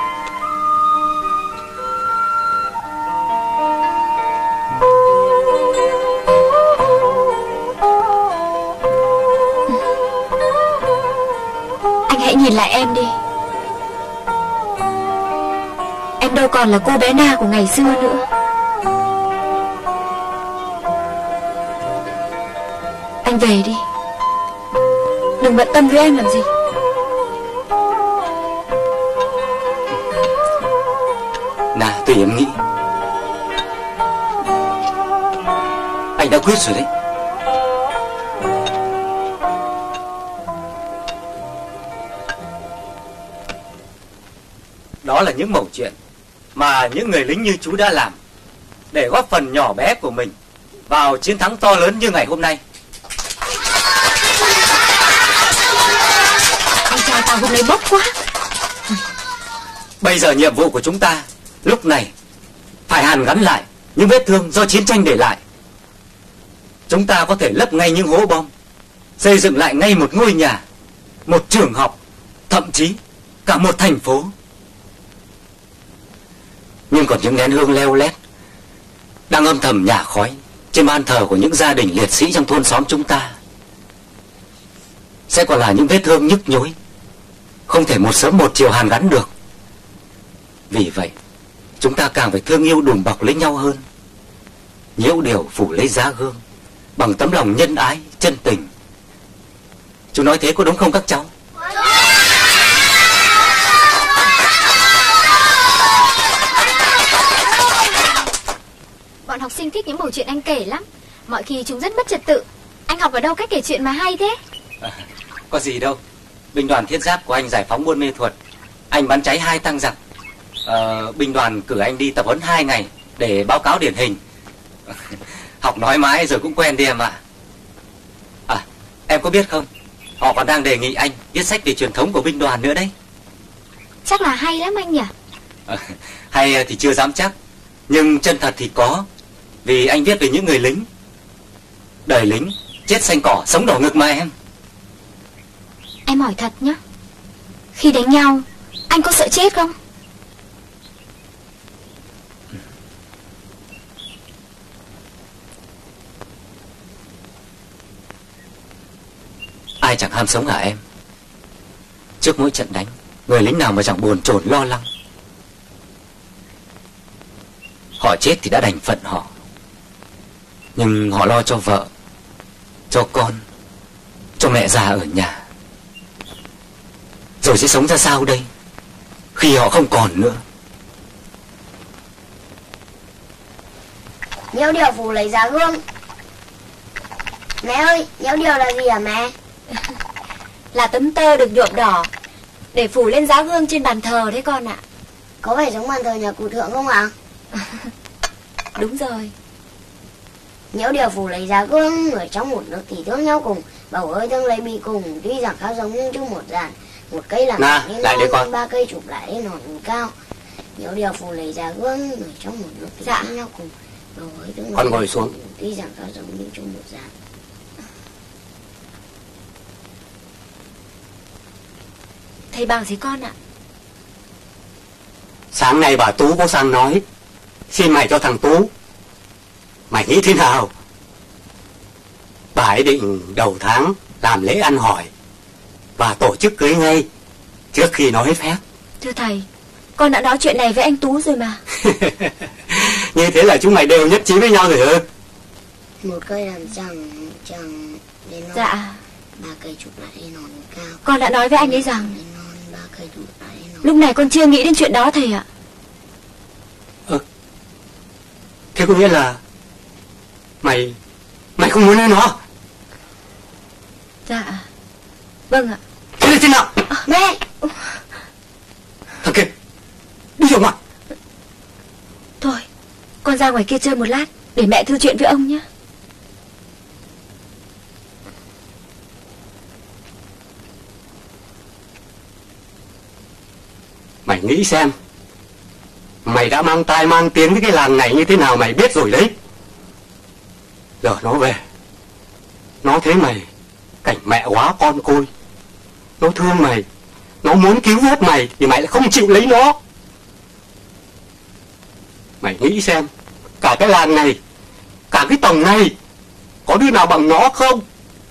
Anh hãy nhìn lại em đi. Em đâu còn là cô bé Na của ngày xưa nữa. Anh về đi, đừng bận tâm với em làm gì. Nà, tùy em nghĩ. Anh đã quyết rồi đấy. Đó là những mẩu chuyện mà những người lính như chú đã làm để góp phần nhỏ bé của mình vào chiến thắng to lớn như ngày hôm nay. Anh trai tao hôm nay bốc quá. Bây giờ nhiệm vụ của chúng ta lúc này phải hàn gắn lại những vết thương do chiến tranh để lại. Chúng ta có thể lấp ngay những hố bom, xây dựng lại ngay một ngôi nhà, một trường học, thậm chí cả một thành phố. Nhưng còn những nén hương leo lét đang âm thầm nhả khói trên ban thờ của những gia đình liệt sĩ trong thôn xóm chúng ta sẽ còn là những vết thương nhức nhối, không thể một sớm một chiều hàn gắn được. Vì vậy chúng ta càng phải thương yêu đùm bọc lấy nhau hơn, nhiễu điều phủ lấy giá gương bằng tấm lòng nhân ái chân tình. Chú nói thế có đúng không các cháu? Bọn học sinh thích những mẩu chuyện anh kể lắm. Mọi khi chúng rất mất trật tự. Anh học ở đâu cách kể chuyện mà hay thế? Có gì đâu. Binh đoàn thiết giáp của anh giải phóng Buôn Mê Thuột. Anh bắn cháy 2 tăng giặc. Binh đoàn cử anh đi tập huấn 2 ngày để báo cáo điển hình. Học nói mãi rồi cũng quen đi em ạ. Em có biết không, họ còn đang đề nghị anh viết sách về truyền thống của binh đoàn nữa đấy. Chắc là hay lắm anh nhỉ? Hay thì chưa dám chắc, nhưng chân thật thì có. Vì anh viết về những người lính. Đời lính chết xanh cỏ sống đỏ ngực mà em. Em hỏi thật nhá, khi đánh nhau anh có sợ chết không? Ai chẳng ham sống hả em? Trước mỗi trận đánh, người lính nào mà chẳng bồn chồn lo lắng. Họ chết thì đã đành phận họ, nhưng họ lo cho vợ, cho con, cho mẹ già ở nhà. Rồi sẽ sống ra sao đây khi họ không còn nữa? Nhiễu điều phủ lấy giá gương. Mẹ ơi, nhiễu điều là gì hả mẹ? Là tấm tơ được nhuộm đỏ để phủ lên giá gương trên bàn thờ đấy con ạ. Có phải giống bàn thờ nhà cụ Thượng không ạ? Đúng rồi. Nhiễu điều phủ lấy giá gương, người trong một nước thì thương nhau cùng, bầu ơi thương lấy bị cùng, tuy rằng khác giống nhưng chung một dàn. Một cây làm lên non, 3 cây chụp lại lên nòn cao. Nhiễu điều phủ lấy giá gương, người trong một nước thì thương nhau cùng, bầu ơi thương con ngồi xuống. Tuy rằng khác giống nhưng chung một dàn. Thầy bảo gì con ạ? Sáng nay bà Tú có sang nói xin mày cho thằng Tú. Mày nghĩ thế nào? Bà ấy định đầu tháng làm lễ ăn hỏi và tổ chức cưới ngay trước khi nó hết phép. Thưa thầy, con đã nói chuyện này với anh Tú rồi mà. Như thế là chúng mày đều nhất trí với nhau rồi hả? Một cây làm chẳng lên non. Dạ. 3 cây chụp lại lên nòn cao. Con đã nói với anh ấy rằng Lên non, 3 cây chụp lại lên nòn. lúc này con chưa nghĩ đến chuyện đó thầy ạ. Thế có nghĩa là Mày không muốn lấy nó? Dạ. Vâng ạ. Thế là thế nào? Mẹ! Thằng kia, đi ra ngoài. Thôi, con ra ngoài kia chơi một lát để mẹ thư chuyện với ông nhé. Mày nghĩ xem, mày đã mang tai mang tiếng với cái làng này như thế nào mày biết rồi đấy. Giờ nó về, nó thấy mày cảnh mẹ quá con côi, nó thương mày, nó muốn cứu vớt mày thì mày lại không chịu lấy nó. Mày nghĩ xem, cả cái làng này, cả cái tổng này, có đứa nào bằng nó không?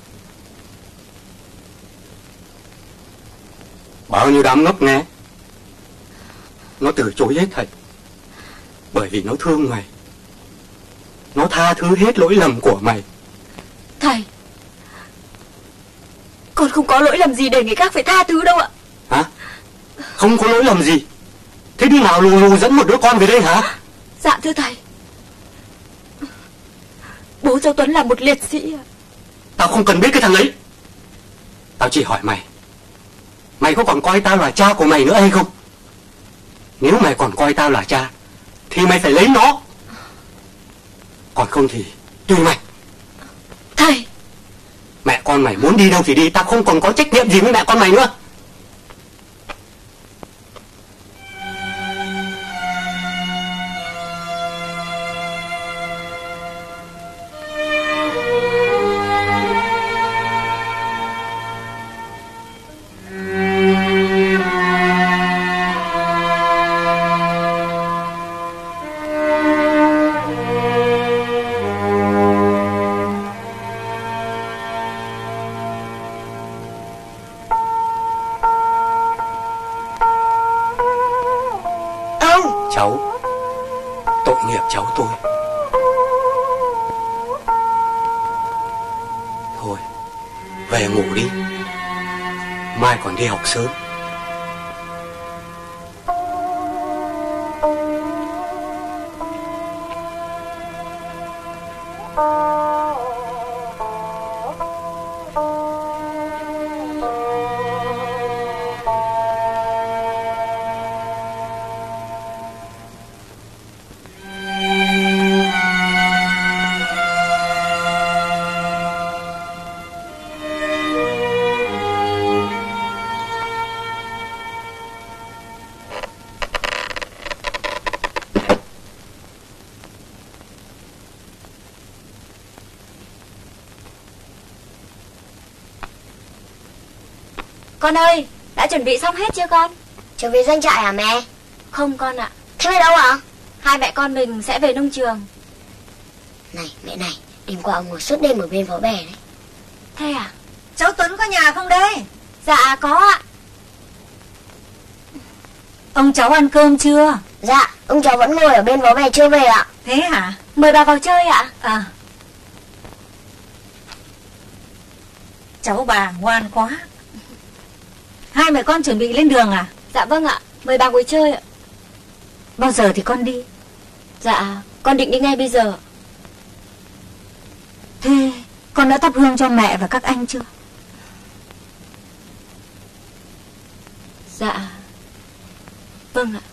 Bao nhiêu đám ngốc nghe, nó từ chối hết thầy, bởi vì nó thương mày, nó tha thứ hết lỗi lầm của mày. Thầy, con không có lỗi lầm gì để người khác phải tha thứ đâu ạ. Hả? Không có lỗi lầm gì? Thế đứa nào lù lù dẫn một đứa con về đây hả? Dạ thưa thầy, bố cháu Tuấn là một liệt sĩ ạ. Tao không cần biết cái thằng ấy. Tao chỉ hỏi mày, mày có còn coi tao là cha của mày nữa hay không? Nếu mày còn coi tao là cha thì mày phải lấy nó, còn không thì tùy mày. Thầy, mẹ con mày muốn đi đâu thì đi, tao không còn có trách nhiệm gì với mẹ con mày nữa. Cháu, tội nghiệp cháu tôi. Thôi, về ngủ đi, mai còn đi học sớm. Con ơi, đã chuẩn bị xong hết chưa con? Trở về doanh trại hả mẹ? Không con ạ. Thế về đâu ạ? Hai mẹ con mình sẽ về nông trường. Này mẹ này, đêm qua ông ngồi suốt đêm ở bên vó bè đấy. Thế à? Cháu Tuấn có nhà không đây? Dạ có ạ. Ông cháu ăn cơm chưa? Dạ, ông cháu vẫn ngồi ở bên vó bè chưa về ạ. Thế hả? Mời bà vào chơi ạ. À, cháu bà ngoan quá. Hai mẹ con chuẩn bị lên đường à? Dạ vâng ạ, mời bà ngồi chơi ạ. Bao giờ thì con đi? Dạ, con định đi ngay bây giờ. Thế con đã thắp hương cho mẹ và các anh chưa? Dạ, vâng ạ.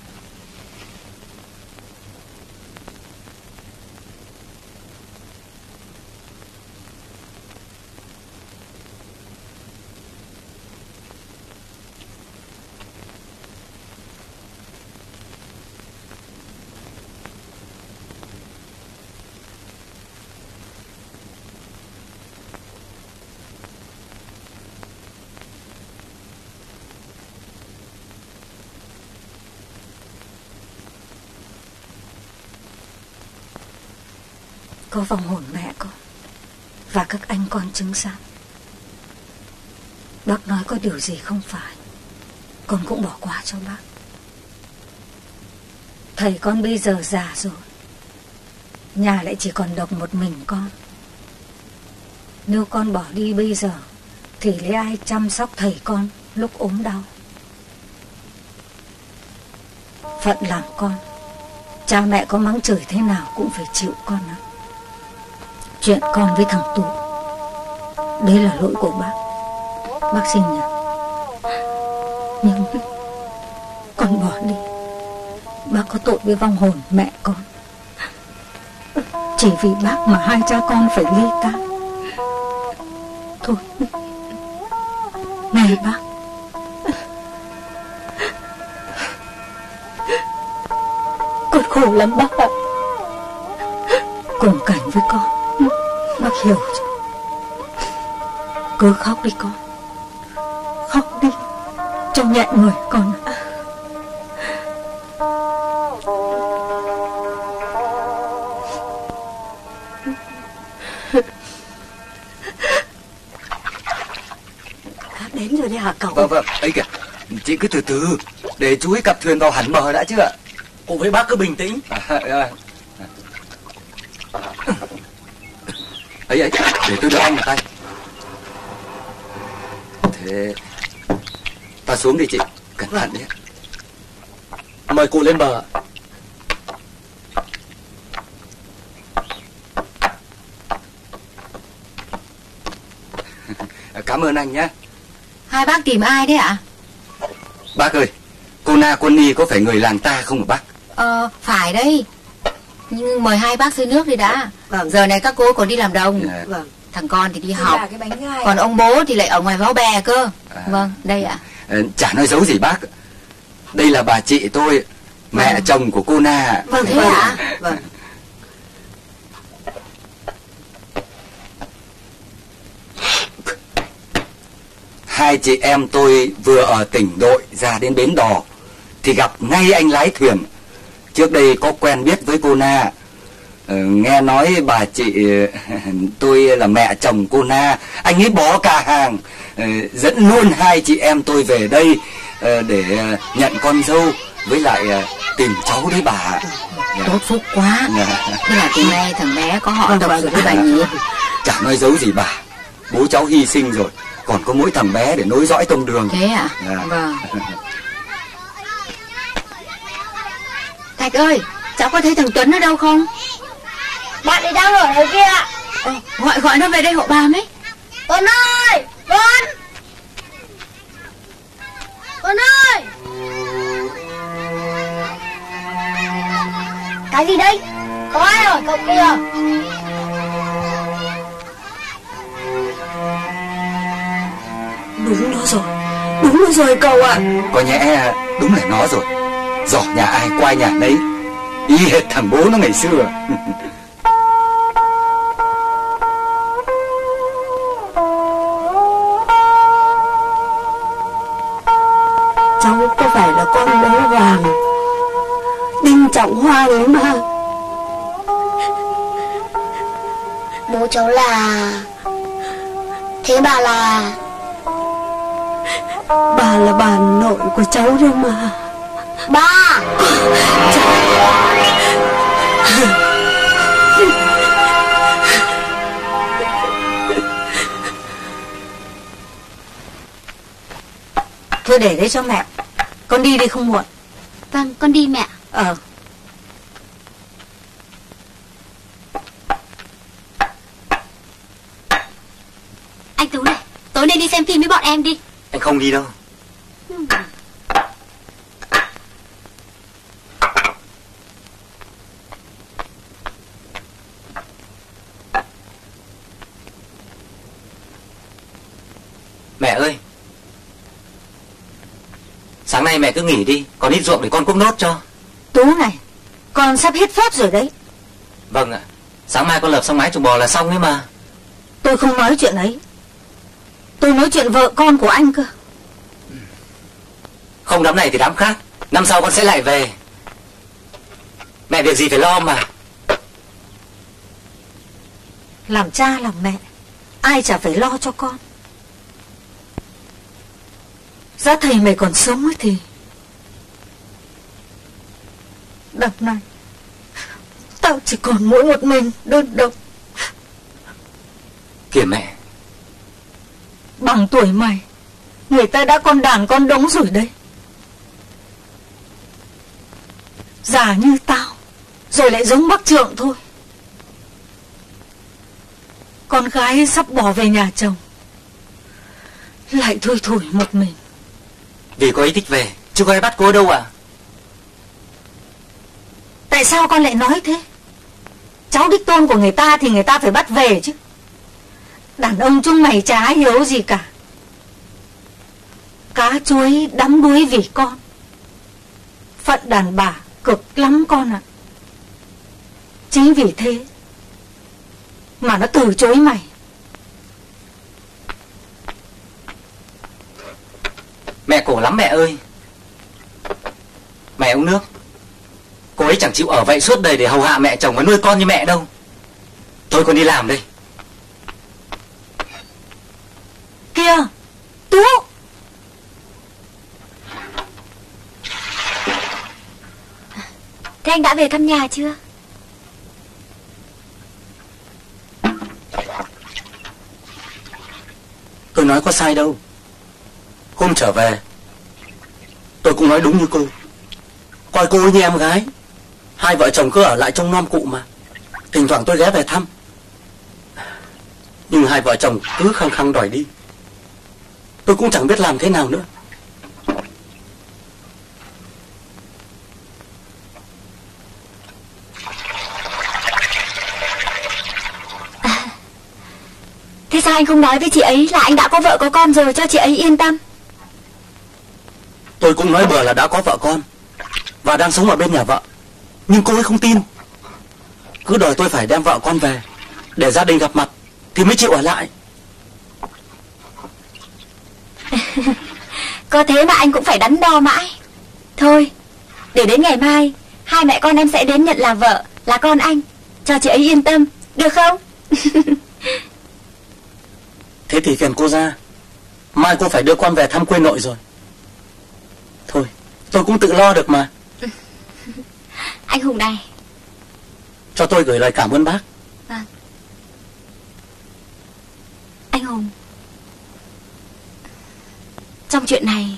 Có vong hồn mẹ con và các anh con chứng giám. Bác nói có điều gì không phải, con cũng bỏ qua cho bác. Thầy con bây giờ già rồi, nhà lại chỉ còn độc một mình con. Nếu con bỏ đi bây giờ thì lấy ai chăm sóc thầy con lúc ốm đau? Phận làm con, cha mẹ có mắng chửi thế nào cũng phải chịu con ạ. Chuyện con với thằng Tú, đấy là lỗi của bác. Bác xin nhỉ. Nhưng con bỏ đi, bác có tội với vong hồn mẹ con. Chỉ vì bác mà hai cha con phải ly tán. Thôi, này bác. Con khổ lắm bác ạ. Cùng cảnh với con, bác hiểu chứ. Cứ khóc đi con, khóc đi cho nhẹ người con ạ. Đến rồi đấy hả cậu? Vâng, ấy kìa, chị cứ từ từ, để chú ấy cặp thuyền vào hẳn bờ đã chứ ạ. Cùng với bác cứ bình tĩnh. Ấy, để tôi đỡ anh một tay. Thế ta xuống đi chị, cẩn thận đấy. Mời cụ lên bờ. Cảm ơn anh nhé. Hai bác tìm ai đấy ạ? Bác ơi, cô Na cô Ni có phải người làng ta không hả bác? Phải đấy. Nhưng mời hai bác dưới nước đi đã. Vâng. Giờ này các cô còn đi làm đồng. Vâng. Thằng con thì đi học. Cái bánh gai. Còn ông bố thì lại ở ngoài Váo Bè cơ. Vâng, đây ạ. Chả nói giấu gì bác. Đây là bà chị tôi, mẹ chồng của cô Na. Vâng, thế ạ? Vâng. Hai chị em tôi vừa ở tỉnh đội ra đến bến đò thì gặp ngay anh lái thuyền. Trước đây có quen biết với cô Na. Nghe nói bà chị tôi là mẹ chồng cô Na, anh ấy bỏ cả hàng dẫn luôn hai chị em tôi về đây để nhận con dâu với lại tìm cháu đấy bà. Tốt phúc quá. Thế là từ nay thằng bé có họ tộc rồi đấy bà nhỉ? Chả nói giấu gì bà. Bố cháu hy sinh rồi, còn có mỗi thằng bé để nối dõi tông đường. Thế ạ? Vâng. Thạch ơi, cháu có thấy thằng Tuấn ở đâu không? Bạn ấy đang ở nơi kia. Gọi nó về đây hộ bà mấy. Tuấn ơi, Tuấn ơi. Cái gì đấy? Có ai hỏi cậu kìa? Đúng nó rồi cậu ạ. Có nhẽ đúng là nó rồi. Giỏ nhà ai quay nhà đấy, y hệt thằng bố nó ngày xưa. Cháu có phải là con bố Hoàng, Đinh Trọng Hoa đấy mà. Bố cháu là... Thế bà là... Bà là bà nội của cháu đấy mà. Ba. Thôi để đấy cho mẹ. Con đi đi không muộn. Vâng, con đi mẹ. Anh Tú này, tối nay đi xem phim với bọn em đi. Anh không đi đâu. Mẹ ơi, sáng nay mẹ cứ nghỉ đi, còn ít ruộng để con cuốc nốt cho. Tú này, con sắp hết phép rồi đấy. Vâng ạ, sáng mai con lập xong mái trồng bò là xong ấy mà. Tôi không nói chuyện ấy. Tôi nói chuyện vợ con của anh cơ. Không đám này thì đám khác, năm sau con sẽ lại về. Mẹ việc gì phải lo mà. Làm cha làm mẹ, ai chả phải lo cho con. Giá thầy mày còn sống ấy thì đợt này tao chỉ còn mỗi một mình đơn độc. Kìa mẹ, Bằng tuổi mày, người ta đã con đàn con đống rồi đấy. Già như tao, rồi lại giống bác Trượng thôi. Con gái sắp bỏ về nhà chồng, Lại thui thủi một mình. Vì cô ấy thích về, chứ có ai bắt cô đâu à? Tại sao con lại nói thế? Cháu đích tôn của người ta thì người ta phải bắt về chứ. Đàn ông chúng mày chả hiếu gì cả. Cá chuối đắm đuối vì con. Phận đàn bà cực lắm con ạ. Chính vì thế mà nó từ chối mày. Mẹ khổ lắm mẹ ơi. Mẹ uống nước. Cô ấy chẳng chịu ở vậy suốt đời để hầu hạ mẹ chồng và nuôi con như mẹ đâu. Tôi còn đi làm đây. Kìa Tú. Thế anh đã về thăm nhà chưa? Tôi nói có sai đâu. Hôm trở về tôi cũng nói đúng như cô. Coi cô như em gái. Hai vợ chồng cứ ở lại trong nom cụ mà. Thỉnh thoảng tôi ghé về thăm. Nhưng hai vợ chồng cứ khăng khăng đòi đi. Tôi cũng chẳng biết làm thế nào nữa. Thế sao anh không nói với chị ấy là anh đã có vợ có con rồi cho chị ấy yên tâm? Tôi cũng nói bừa là đã có vợ con và đang sống ở bên nhà vợ. Nhưng cô ấy không tin. Cứ đòi tôi phải đem vợ con về để gia đình gặp mặt thì mới chịu ở lại. Có thế mà anh cũng phải đắn đo mãi. Thôi, để đến ngày mai hai mẹ con em sẽ đến nhận là vợ, là con anh, cho chị ấy yên tâm, được không? Thế thì phiền cô ra. Mai cô phải đưa con về thăm quê nội rồi. Thôi, tôi cũng tự lo được mà. Anh Hùng này. Cho tôi gửi lời cảm ơn bác. Vâng. Anh Hùng, trong chuyện này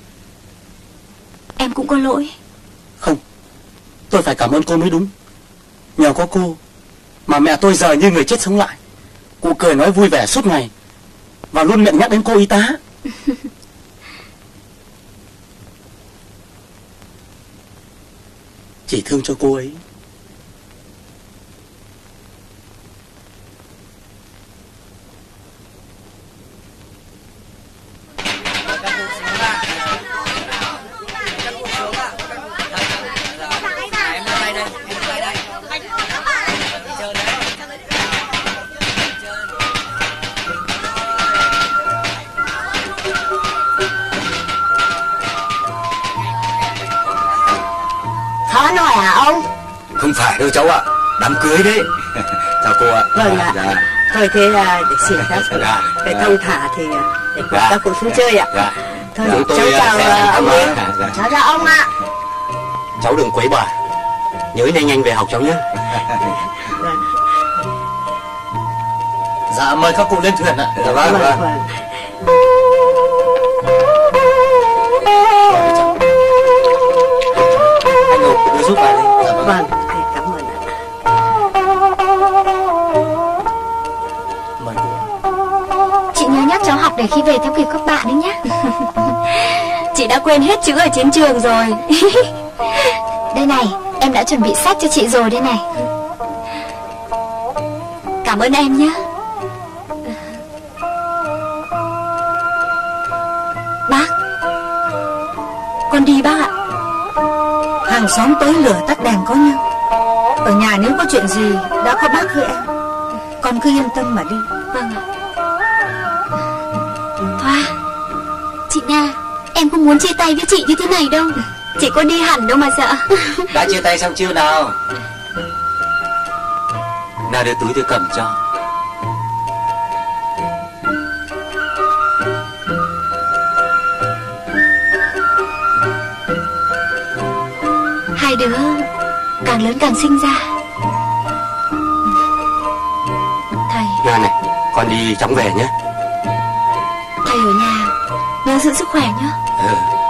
em cũng có lỗi. Không, tôi phải cảm ơn cô mới đúng. Nhờ có cô mà mẹ tôi giờ như người chết sống lại. Cụ cười nói vui vẻ suốt ngày và luôn miệng nhắc đến cô y tá. Chỉ thương cho cô ấy. Thỏ nói hả ông? Không phải đâu cháu ạ. Đám cưới đấy. Chào cô ạ. Vâng ạ. Dạ. Thôi thế để xin các Dạ. để thông thả thì để Dạ. các cụ xuống chơi ạ. Dạ. Thôi Dạ, tôi cháu chào sẽ ông cảm ấy. ơn. Dạ. Cháu chào ông ạ. Cháu đừng quấy bà. Nhớ nhanh nhanh về học cháu nhé. Dạ mời các cụ lên thuyền ạ. Dạ vâng. Vâng, vâng. Anh Hùng đưa giúp bà đi. Dạ vâng. Vâng, cảm ơn ạ. Mời cô. Chị nhớ nhắc cháu học để khi về theo kịp các bạn đấy nhé. Chị đã quên hết chữ ở chiến trường rồi. Đây này, em đã chuẩn bị sách cho chị rồi đây này. Cảm ơn em nhé. Bác, con đi bác ạ. Hàng xóm tối lửa tắt đèn có nhau. Ở nhà nếu có chuyện gì đã có bác với em. Con cứ yên tâm mà đi. Vâng ạ. Thoa, chị Nga, em không muốn chia tay với chị như thế này đâu. Chị có đi hẳn đâu mà sợ. Đã chia tay xong chưa nào? Nào đưa túi tôi cầm cho. Hai đứa càng lớn càng sinh ra. Thầy, Nga này, con đi chóng về nhé. thầy ở nhà nhớ giữ sức khỏe nhé. Ừ.